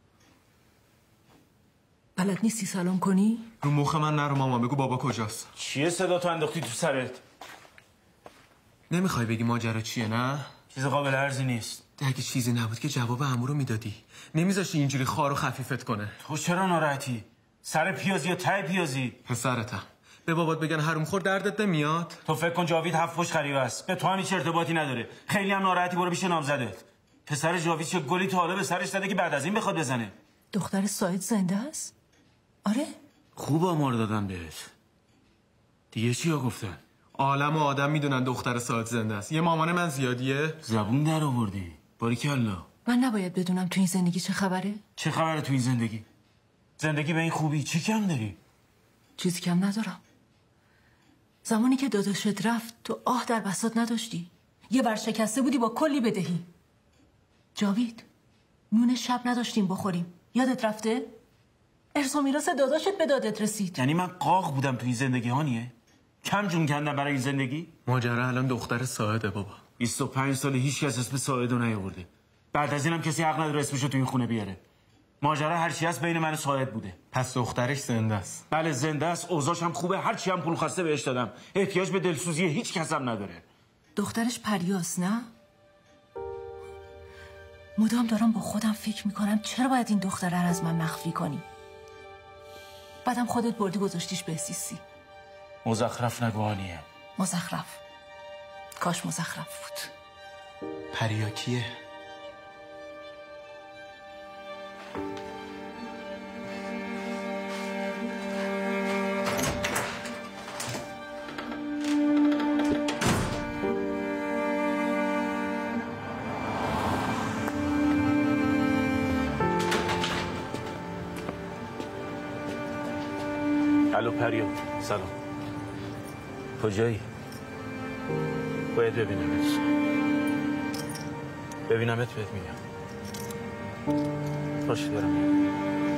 بلد نیستی سلام کنی؟ رو مخ من نرو ماما، بگو بابا کجاست؟ چیه صدا تو انداختی تو سرت؟ نمیخوای بگی ماجرا چیه نه؟ چیز قابل ارزی نیست. اگه چیزی نبود که جواب عمو رو میدادی. نمیذاشتی اینجوری خارو خفیفت کنه. تو چرا ناراحتی؟ سر پیازی یا ته پیازی؟ پسرتم. به بابات بگن حروم خور دردت نمیاد؟ تو فکر کن جاوید 7 پشت غریبه است. به تو هم هیچ ارتباطی نداره. خیلی هم ناراحتی، برو پیش نامزدت. پسر جاوید چه گلی تا حالا به سرش زده که بعد از این بخواد بزنه. دختر ساعد زنده است؟ آره؟ خوب آمار دادن بهت. دیگه چیا گفتن؟ عالم و آدم میدونن دختر ساعد زنده است. یه مامان من زیادیه؟ زبون در آوردی. باریکلا. من نباید بدونم تو این زندگی چه خبره؟ چه خبره تو این زندگی؟ زندگی به این خوبی چی کم داری؟ چیزی کم ندارم. زمانی که داداشت رفت تو آه در بساط نداشتی. یه ورشکسته بودی با کلی بدهی. جاوید نون شب نداشتیم بخوریم. یادت رفته؟ ارث و میراث داداشت به دادت رسید. یعنی من قاق بودم تو این زندگی هانیه؟ کم جون کندم برای این زندگی؟ ماجرا الان دختر ساعده بابا. 25 سال هیچ کس اسم ساعدو نیاورده. بعد از اینم کسی حق نداره اسمشو تو این خونه بیاره. ماجرا هر چی هست بین من و ساعد بوده. پس دخترش زنده است. بله زنده است، اوضاعش هم خوبه، هر چی هم پول خواسته بهش دادم. احتیاج به دلسوزی هیچ کس هم نداره. دخترش پریاست نه؟ مدام دارم با خودم فکر میکنم چرا باید این دختره رو از من مخفی کنی؟ بعدم خودت بردی گذاشتیش به سیسی. مزخرف نگوانیه. مزخرف. کاش مزخرف بود. پریا کیه؟ الو پریا، سلام. کجایی؟ باید ببینمت بهت میگم. باشه دارم میگم.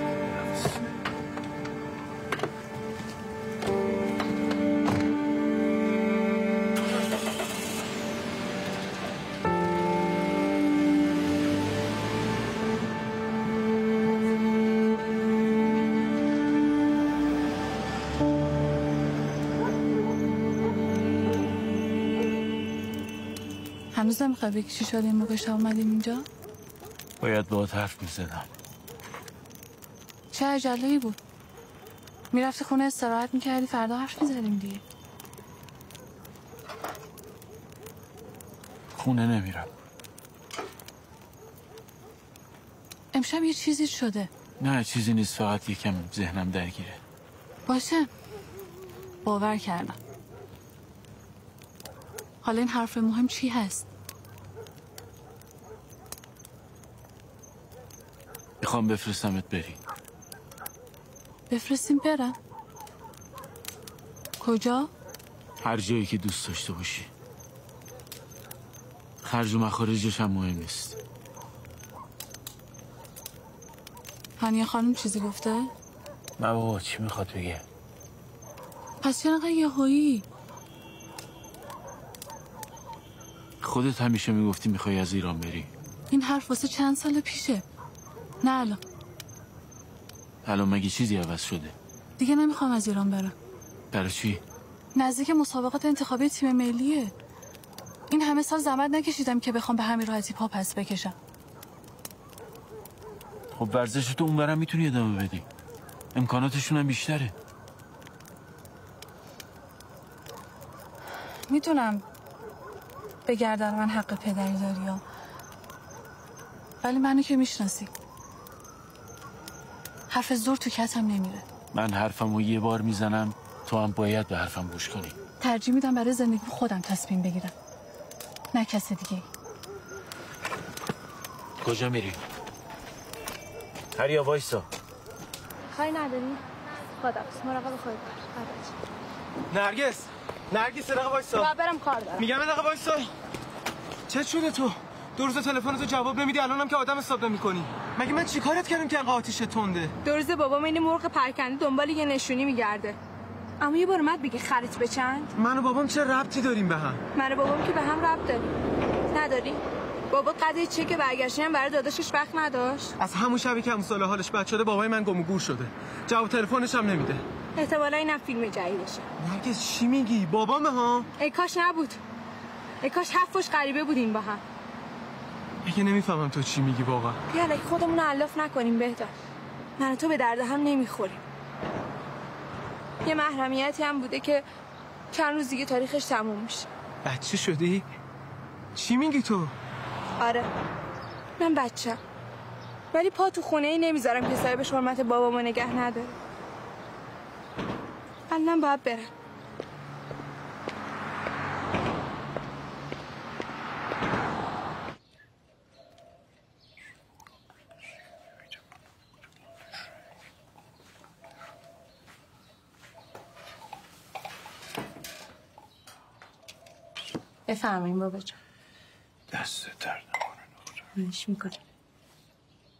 هنوز نمیخوای بگی چی شد این موقع شب اومدیم اینجا؟ باید باهات حرف میزدم. چه عجله‌ای بود؟ میرفتی خونه استراحت میکردی فردا حرف میزدیم دیگه. خونه نمیرم. امشب یه چیزی شده. نه چیزی نیست، فقط یکم ذهنم درگیره. باشه باور کردم. حالا این حرف مهم چی هست؟ میخوام بفرستمت بری. بفرستیم برم؟ کجا؟ هر جایی که دوست داشته باشی. خرج و مخارجش هم مهم نیست. هانیه خانم چیزی گفته؟ نه بابا چی میخواد بگه؟ پس چرا انقدر یهویی؟ خودت همیشه میگفتی میخوای از ایران بری. این حرف واسه چند سال پیشه، نه الان. الان مگه چیزی عوض شده؟ دیگه نمیخوام از ایران برم. برای چی؟ نزدیک مسابقات انتخابی تیم ملیه. این همه سال زحمت نکشیدم که بخوام به همین راحتی پا پس بکشم. خب ورزشتو اونورم میتونی ادامه بدی. امکاناتشون هم بیشتره. میتونم به گردن من حق پدری داری ها. ولی منو که میشناسی، حرف زور تو کتم نمیره. من حرفمو یه بار میزنم، تو هم باید به حرفم گوش کنی. ترجیح میدم برای زندگی خودم تصمیم بگیرم، نه کس دیگه. کجا میری؟ هریا وایسا. خواهی نداری؟ خداحافظ، مراقب خودت باش. نرگس دقیقه وایسا. برم کار دارم. میگم دقیقه وایسا. چه شده تو؟ دو روز تلفنتو جواب نمیدی، الانم که آدم حساب نمی‌کنی. مگه من چیکارت کردم که انقدر آتیش تنده؟ دو روز بابام این مرغ پرکنده دنبال یه نشونی میگرده. اما یه بار اومد بگه خرید به چند؟ من و بابام چه ربطی داریم به هم؟ من و بابام که به هم ربط داریم. نداری؟ بابا قضیه چه که برگشتن هم برای داداشش وقت نداشت. از همون شبی که همسال حالش بد شده بابای من گم و گور شده. جواب تلفنش هم نمیده. احتمالاً اینم فیلم جدیدشه. نرگس چی میگی؟ بابامه ها؟ ای کاش نبود. ای کاش حرفش غریبه بودیم با هم. اگه نمیفهمم تو چی میگی واقعا. بیا الکی خودمون رو علاف نکنیم بهتر. من و تو به درد هم نمیخوریم. یه محرمیتی هم بوده که چند روز دیگه تاریخش تموم میشه. بچه شدی؟ چی میگی تو؟ آره من بچه‌م، ولی پا تو خونه ای نمیذارم که صاحبش حرمت بابامو نگه نداره. الان باید برم. به بفرمایین بابا جان. دست درد نکنه. میکنم.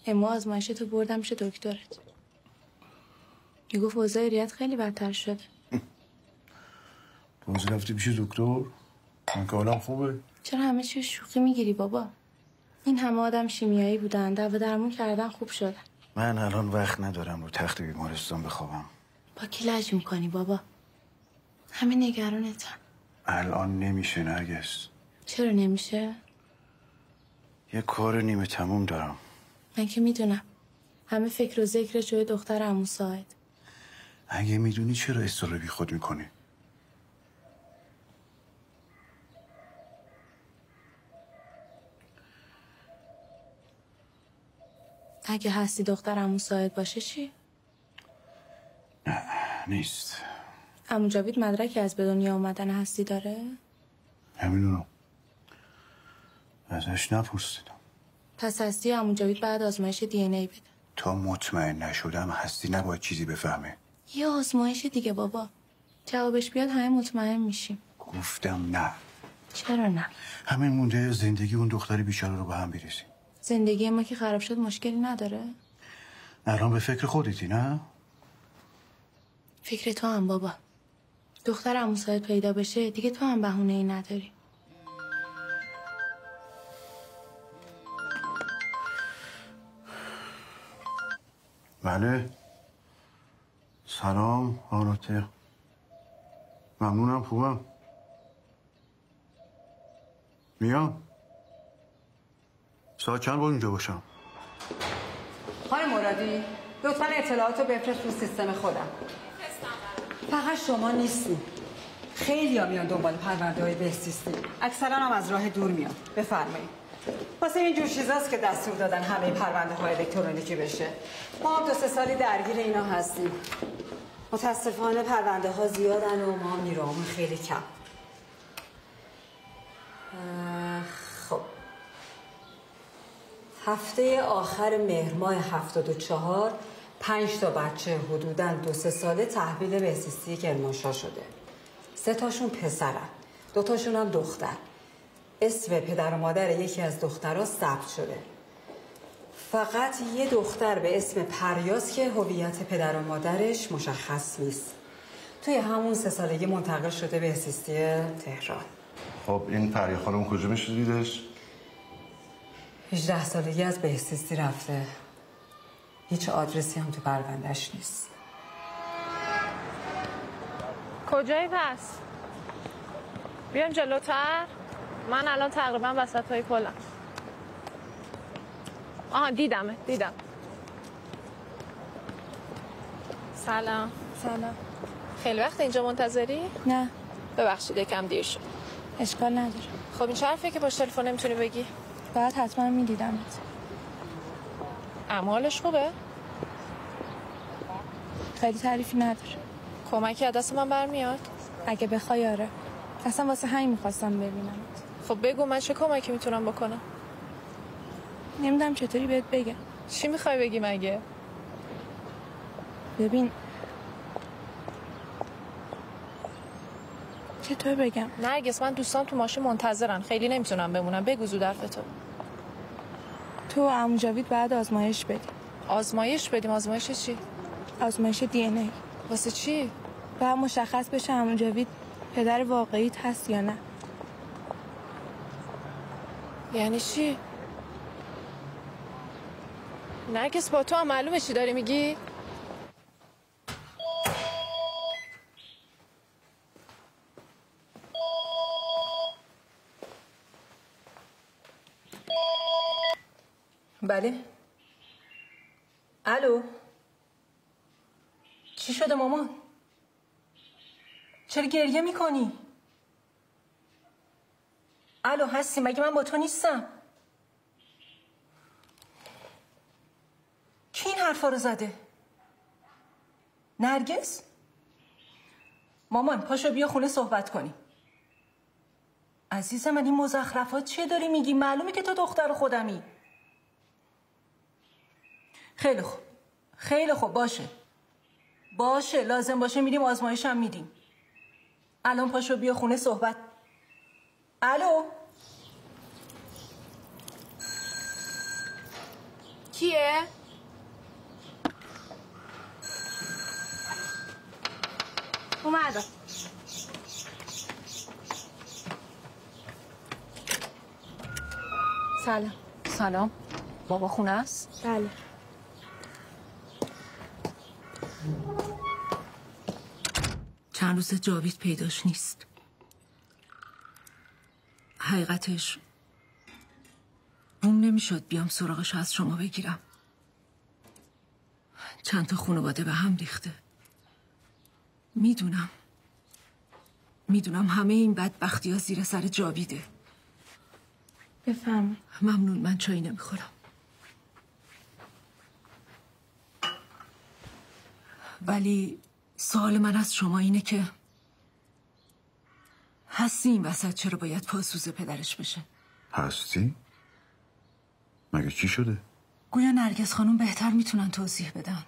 امو آزمایشتو بردم پیش دکترت. یه گفت اوضاع ریت خیلی بدتر شده. روز رفتی پیش دکتر؟ من که حالم خوبه. چرا همه چی شوخی میگیری بابا؟ این همه آدم شیمیایی بودن، دوا درمون کردن، خوب شدن. من الان وقت ندارم رو تخت بیمارستان بخوابم. با کی لج میکنی بابا؟ همه نگرانتن. الان نمیشه نرگس. چرا نمیشه؟ یه کار نیمه تموم دارم. من که میدونم. همه فکر و ذکر جوی دختر عمو ساعد. اگه میدونی چرا اصرار بی خود میکنی؟ اگه هستی دختر عمو ساعد باشه چی؟ نه نیست. عمو جاوید مدرکی از به دنیا آمدن هستی داره؟ نمیدونم. ازش نپرسیدم. پس هستی عمو جاوید بعد آزمایش دی ان ای بده. تا مطمئن نشدم هستی نباید چیزی بفهمه. یه آزمایش دیگه بابا. جوابش بیاد همه مطمئن میشیم. گفتم نه. چرا نه؟ همین مونده زندگی اون دختر بیچاره رو به هم بریزیم. زندگی ما که خراب شد مشکلی نداره؟ الان به فکر خودتی نه؟ فکر تو هم بابا. دختر عمو ساعد پیدا بشه دیگه تو هم بهونه ای نداری. بله. سلام آنوته. ممنونم خوبم. میام. ساعت چند باید اینجا باشم؟ خانم مرادی لطفا اطلاعات رو بفرست تو سیستم خودم. فقط شما نیستی. خیلی ها میان دنبال پرونده های بهزیستی. اکثرا هم از راه دور میان. بفرمایید. واسه این جور چیزاست که دستور دادن همه پرونده های الکترونیکی بشه. ما هم 2-3 سالی درگیر اینا هستیم. متاسفانه پرونده ها زیادن و ما نیرومون خیلی کم. خب هفته آخر مهر ماه 74 5 تا بچه حدوداً 2-3 ساله تحویل بهزیستی کرمانشاه شده. 3 تاشون پسرن، 2 تاشون هم دختر. اسم پدر و مادر یکی از دخترها ثبت شده. فقط یه دختر به اسم پریاز که هویت پدر و مادرش مشخص نیست. توی همون 3 سالگی منتقل شده بهزیستی تهران. خب این پریا خانم کجا میشه دیدش؟ 18 سالگی از بهزیستی رفته. هیچ آدرسی هم تو پرونده‌اش نیست. کجایی پس؟ بیام جلوتر؟ من الان تقریبا وسط های پلم. آها دیدم. سلام. خیلی وقت اینجا منتظری؟ نه. ببخشید یکم دیر شد. اشکال نداره. خب این چه حرفیه که باش تلفن نمیتونی بگی؟ باید حتما میدیدمت. اعمالش خوبه؟ خیلی تعریفی نداره. کمکی از دست من برمیاد؟ اگه بخوای آره. اصلا واسه همین میخواستم ببینمت. خب بگو من چه کمکی میتونم بکنم؟ نمیدونم چطوری بهت بگم. چی میخوای بگی مگه؟ ببین چطور بگم؟ نرگس من دوستان تو ماشین منتظرن، خیلی نمیتونم بمونم. بگو زود حرفتو. تو و عمو جاوید بعد آزمایش بدیم. آزمایش بدیم؟ آزمایش چی؟ آزمایش دی ان ای. واسه چی؟ باید مشخص بشه عمو جاوید پدر واقعیت هست یا نه. یعنی چی؟ نرگس با تو هم معلومه چی داری میگی؟ بله. الو. چی شده مامان؟ چرا گریه میکنی؟ الو هستی؟ مگه من با تو نیستم؟ کی این حرفا رو زده؟ نرگس؟ مامان پاشو بیا خونه صحبت کنی. عزیزم من این مزخرفات چیه داری میگی؟ معلومه که تو دختر خودمی. خیلی خوب باشه لازم باشه میریم آزمایش هم میدیم. الان پاشو بیا خونه صحبت. الو کیه؟ اومدم. سلام. سلام. بابا خونه است؟ بله. چند روز جاوید پیداش نیست. حقیقتش اون نمیشد بیام سراغش از شما بگیرم. چند تا خانواده به هم ریخته. میدونم همه این بدبختی ها زیر سر جاویده. بفهم. ممنون، من چایی نمیخورم. ولی سوال من از شما اینه که هستی این وسط چرا باید پاسوز پدرش بشه؟ هستی؟ مگه چی شده؟ گویا نرگس خانم بهتر میتونن توضیح بدن.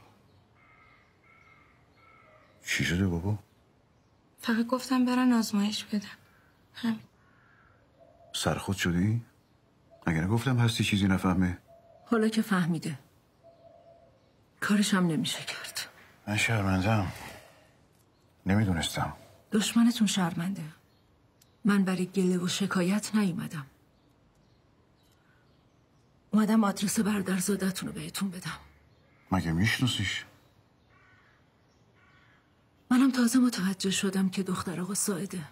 چی شده بابا؟ فقط گفتم برن آزمایش بدم. همین. سرخود شدی؟ مگه نگفتم هستی چیزی نفهمه؟ حالا که فهمیده کارش هم نمیشه کرد. من شرمندم. نمیدونستم. دشمنتون شرمنده. من برای گله و شکایت نیومدم. اومدم آدرس برادرزادتون رو بهتون بدم. مگه میشناسیش؟ منم تازه متوجه شدم که دختر آقا ساعده.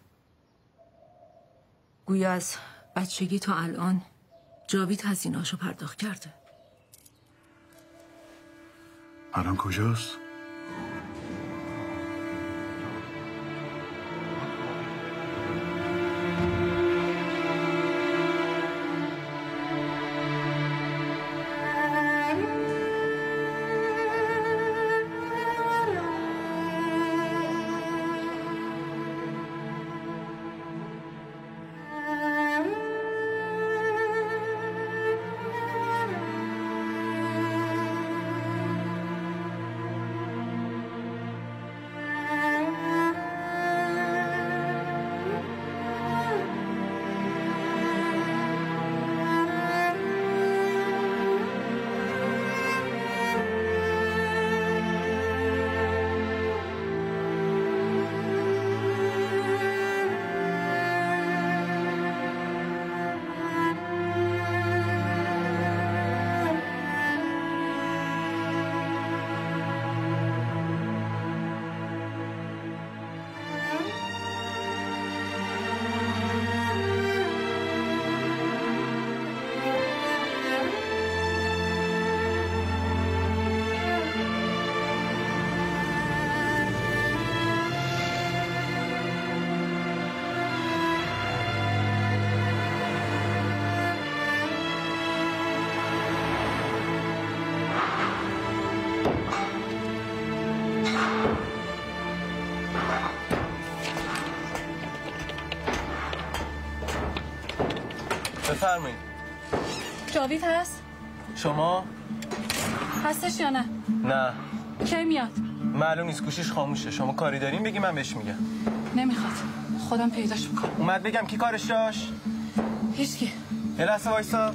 گویا از بچگی تا الان جاوید هزینه‌اشو پرداخت کرده. الان کجاست؟ بفرمایید. جاوید هست؟ شما؟ هستش یا نه؟ نه. کی میاد؟ معلوم نیست، گوشیش خاموشه. شما کاری دارین بگی من بهش میگم. نمیخواد. خودم پیداش میکنم. اومد بگم کی کارش داشت؟ هیچکی. یه لحظه وایسا.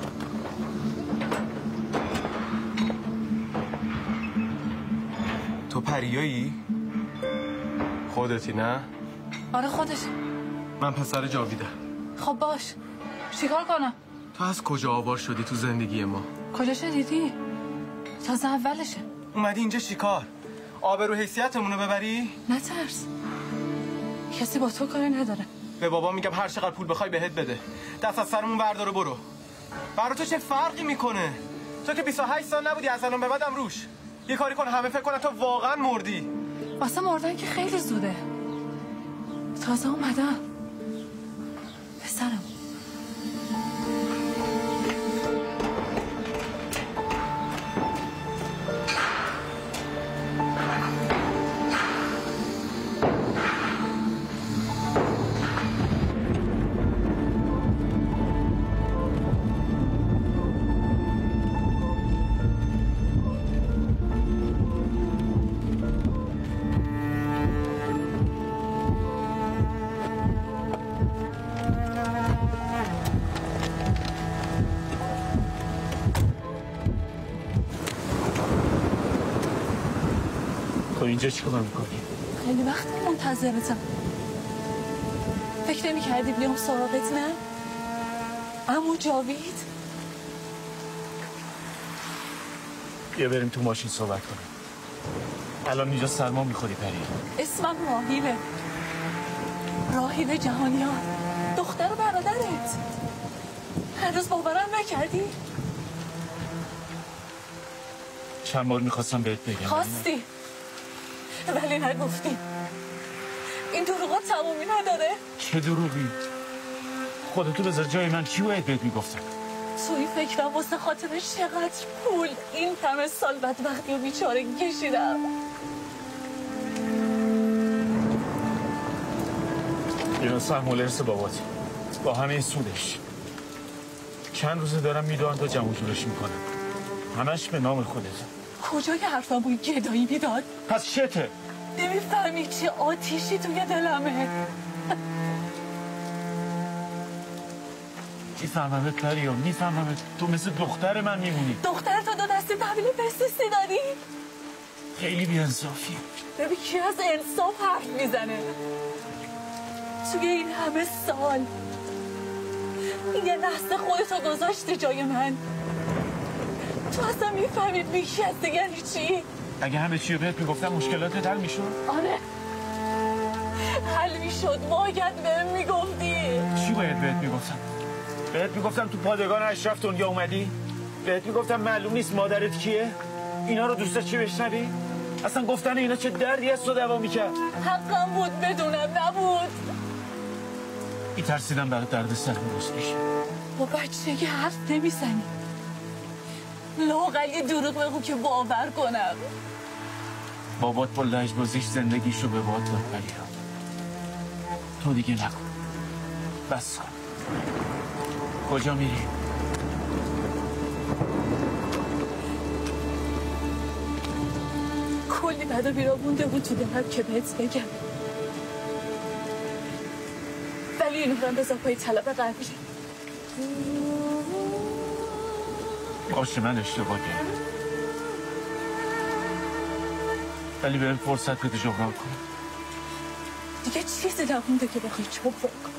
تو پریایی؟ خودتی نه؟ آره خودش. من پسر جاویدم. خب باش. چیکار کنم؟ تو از کجا آوار شدی تو زندگی ما؟ کجا شدیدی؟ تازه اولشه. اومدی اینجا چیکار؟ آبرو حیثیتمون رو ببری؟ نترس. کسی با تو کاری نداره. به بابا میگم هر چقدر پول بخوای بهت بده. دست از سرمون بردار و برو. برای تو چه فرقی میکنه؟ تو که 28 سال نبودی، از الان به بعدم روش. یه کاری کن همه فکر کنن تو واقعا مردی. واسه مردن که خیلی زوده. تازه اومدم. پسرم. اینجا چیکار میکنی؟ خیلی وقت منتظرتم. فکر نمی‌کردی بیام سراغت نه؟ عمو جاوید؟ بیا بریم تو ماشین صحبت کنیم. الان اینجا سرما میخوری پری. اسمم راهیله. راهیل جهانیان، دختر و برادرت. هر روز باورم نکردی؟ چند بار میخواستم بهت بگم. خواستی ولی نگفتی. این دروغا تمومی نداره؟ چه دروغی؟ خودتو بذار جای من، چی باید بهت میگفتم؟ توی فکرم واسه خاطر چقدر پول این همه سال بدبختی و بیچاره کشیدم. اینا سهم و لرس باباتی با همه سودش. چند روزه دارم میدونم تا جمع جورش میکنم، همش به نام خودت. کجای حرفم بوی گدایی میداد؟ پس چته؟ نمیفهمی چه آتیشی توی دلمه. میفهممت پریا، میفهممت. تو مثل دختر من میمونی. دختر تو دو دستی تحویل پستیسی دادی؟ خیلی بی‌انصافی. ببین کی از انصاف حرف میزنه؟ توی این همه سال یه لحظه خودتو گذاشتی جای من. تو اصلا میفهمی بی‌کسی یعنی چی؟ اگه همه چی رو بهت میگفتم مشکلاتت حل میشد؟ آره حل میشد. باید بهم میگفتی. چی باید بهت میگفتم؟ بهت میگفتم تو پادگان اشرف دنیا اومدی؟ بهت میگفتم معلوم نیست مادرت کیه؟ اینا رو دوست چی بشنوی؟ اصلا گفتن اینا چه دردی از تو دوا میکرد؟ حقم بود بدونم، نبود. میترسیدم برای درد سر درست بشه. با بچه که حرف نمیزنی، لااقل یه دروغ بگو که باور کنم. بابات با لجبازیش زندگیشو به باد داد پریا. تو دیگه نکن، بس کن. کجا میری؟ کلی بد و بیرا مونده بود تو دلم که بهت بگم، ولی اینو هم بذار پای طلب قبلی. باشه من اشتباه کردم، ولی بهم فرصت بده جبران کنم. دیگه چیزی نمونده که بخوای جبران کنم.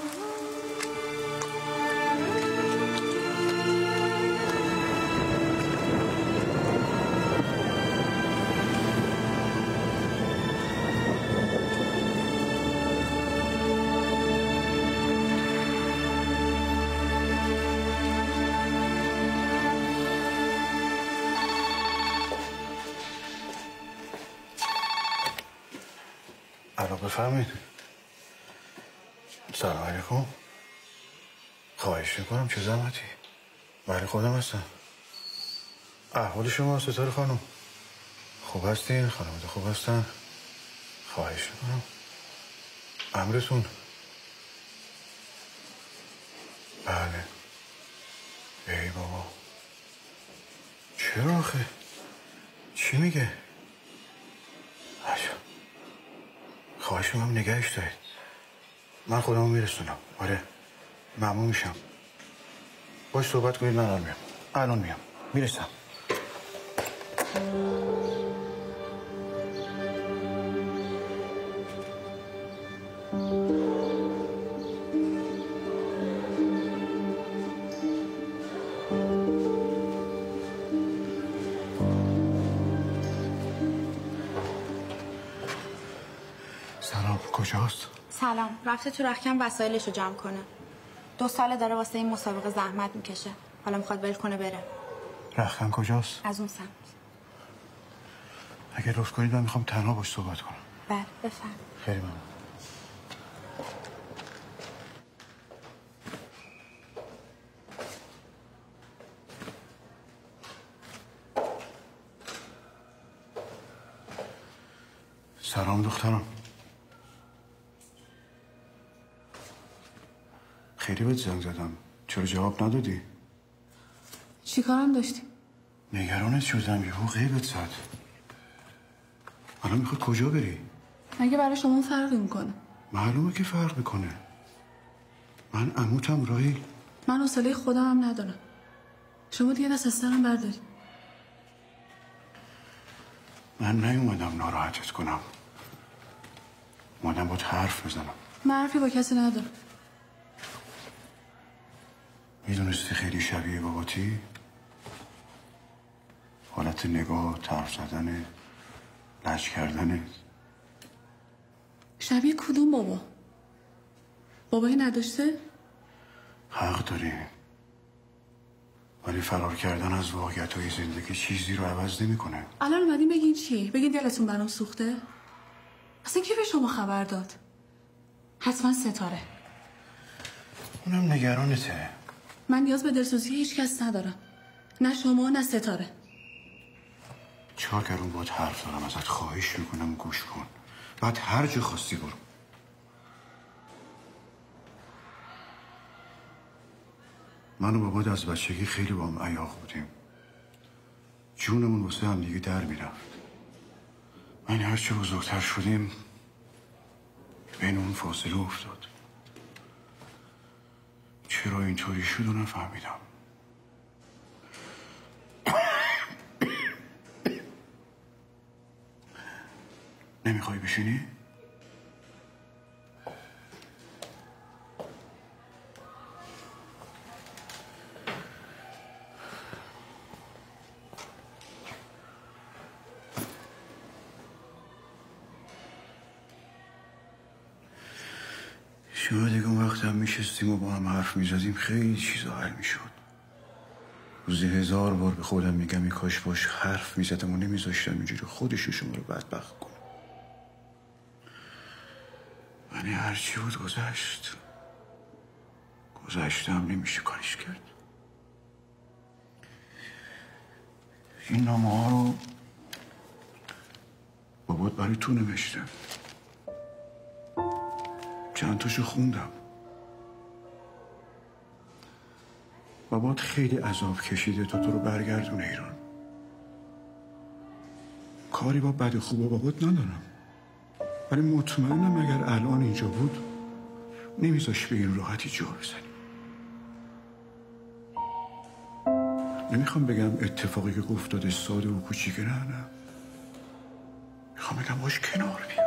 بفهمید. سلام علیکم. خواهش میکنم چه زحمتی؟ بله خودم هستم. احوال شما ستاره خانم؟ خوب هستین؟ خانواده خوب هستن؟ خواهش میکنم. امرتون. بله. ای بابا چرا آخه؟ چی میگه؟ عجب. خواهش میکنم نگهش دارید. من خودمو میرسونم. آره ممنون میشم. باش صحبت کنید. من الان میام. میرسم. سلام. کجاست؟ سلام. رفته تو رختکن وسایلش رو جمع کنه. 2 ساله داره واسه این مسابقه زحمت میکشه. حالا میخواد ول کنه بره. رختکن کجاست؟ از اون سمت. اگه لطف کنید من میخوام تنها باش صحبت کنم. بله بفرم. خیلی ممنون. سلام دخترم. خیلی بهت زنگ زدم. چرا جواب ندادی؟ چی کارم داشتی؟ نگرانت شدم. یهو غیبت زد. الان میخواد کجا بری؟ مگه برای شما فرقی میکنه؟ معلومه که فرق میکنه. من عموتم راهیل. من حوصله خودم هم ندارم. شما دیگه دست از سرم برداری. من نیومدم ناراحتت کنم، اومدم باید حرف بزنم. من حرفی با کسی ندارم. میدونستی خیلی شبیه باباتی؟ حالت نگاه، حرف زدن، لج کردنه. شبیه کدوم بابا؟ بابایی نداشته؟ حق داری، ولی فرار کردن از واقعیت‌های زندگی چیزی رو عوض نمی‌کنه. الان اومدین بگین چی؟ بگین دلتون برام سوخته؟ اصلا کی به شما خبر داد؟ حتما ستاره. اونم نگرانته. من نیاز به دلسوزی هیچ کس ندارم، نه شما نه ستاره. چاکرون باید حرف دارم ازت، خواهش میکنم گوش کن، بعد هر جا خواستی برو. من و بابات از بچگی خیلی با هم عیاق بودیم، جونمون واسه هم دیگه در میرفت. من هرچه بزرگتر شدیم بین اون فاصله افتاد. چرا اینطوری شد و نفهمیدم. نمیخوای بشینی؟ شاید اگه اون وقت هم میشستیم و با هم حرف میزدیم خیلی چیزا حل میشد. روزی 1000 بار به خودم میگم ای کاش باش حرف میزدم و نمیذاشتم اینجوری خودش شما رو بدبخت کنه. ولی هرچی بود گذشت. گذشته هم نمیشه کارش کرد. این نامه ها رو بابات برای تو نوشته. چند تاشو خوندم. بابات خیلی عذاب کشیده تا تو رو برگردونه ایران. کاری با بد خوب بابات ندارم، ولی مطمئنم اگر الان اینجا بود نمیذاش به این راحتی جا بزنی. نمیخوام بگم اتفاقی که افتاده ساده و کوچیکه، نه، میخوام بگم باش کنار بیا.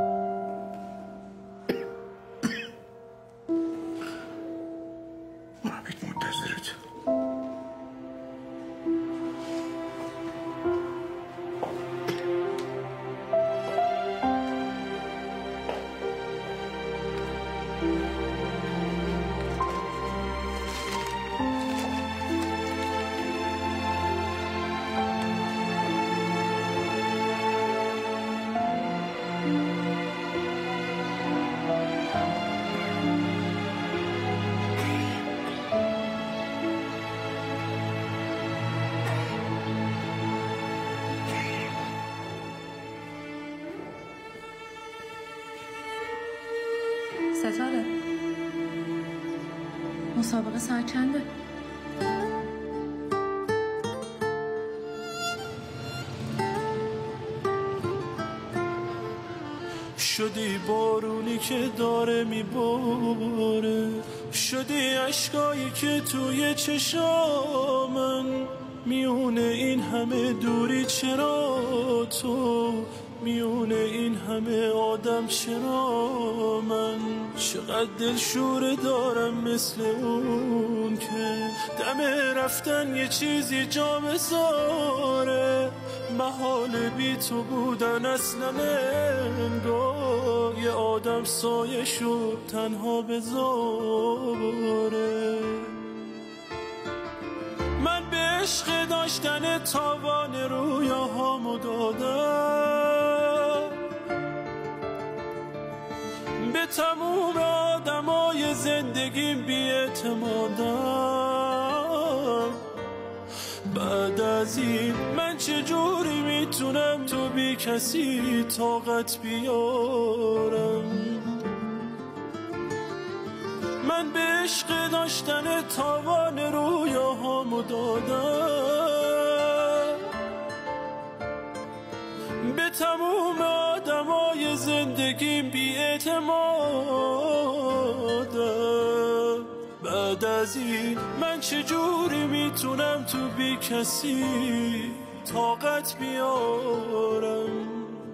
مربیت منتظرت. ستاره، مسابقه ساعت چنده؟ شدی بارونی که داره میباره، شدی عشقایی که توی چشامن، میونه این همه دوری چرا تو، میونه این همه آدم چرا من، چقدر دلشوره دارم مثل اون که دم رفتن یه چیزی جا بذاره، محال بی تو بودن اصلا انگار، یه آدم سایه شد تنها بذاره. من به عشق داشتن تاوان رویاهامو دادم، به تموم آدمای زندگیم بی‌اعتمادم. بعد از این من چجوری میتونم تو بی کسی طاقت بیارم؟ من به عشق داشتن تاوان رویاهامو دادم، به تموم آدمای زندگیم بی‌اعتمادم. بعد از این من چجوری میتونم تو بی کسی طاقت بیارم.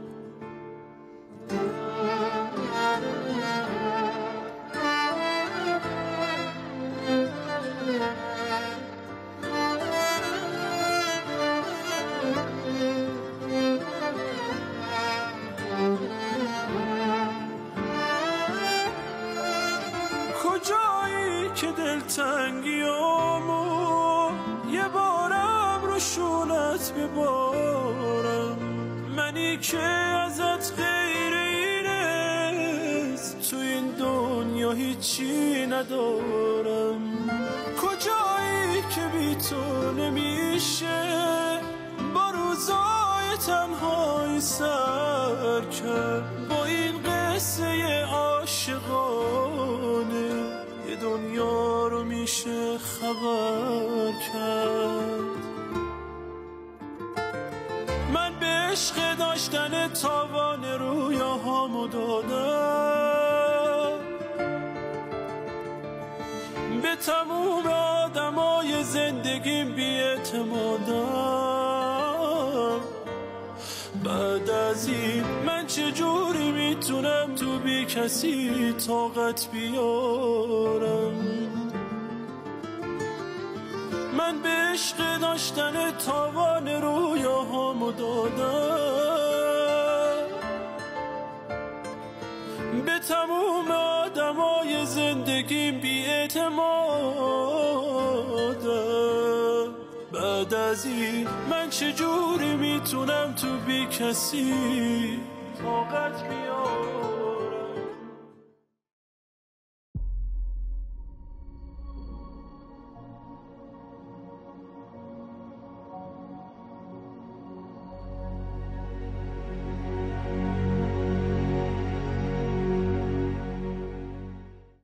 کجایی که دلتنگیامو یه بارم رو شونت ببارم، منی که ازت غیر اینست تو این دنیا هیچی ندارم. کجایی که بی تو نمیشه با روزای تنهایی سر کرد، با این قصه عاشقانه یه دنیا رو میشه خبر کرد. من به عشق داشتن تاوان رویاهامو دادم، به تموم آدمای زندگیم بی‌اعتمادم. بعد از این من چجوری میتونم تو بی کسی طاقت بیارم؟ من به عشق داشتن تاوان رویاهامو دادم، به تموم آدمای زندگیم بی‌اعتمادم. بعد از این من چجوری میتونم تو بی کسی طاقت بیارم؟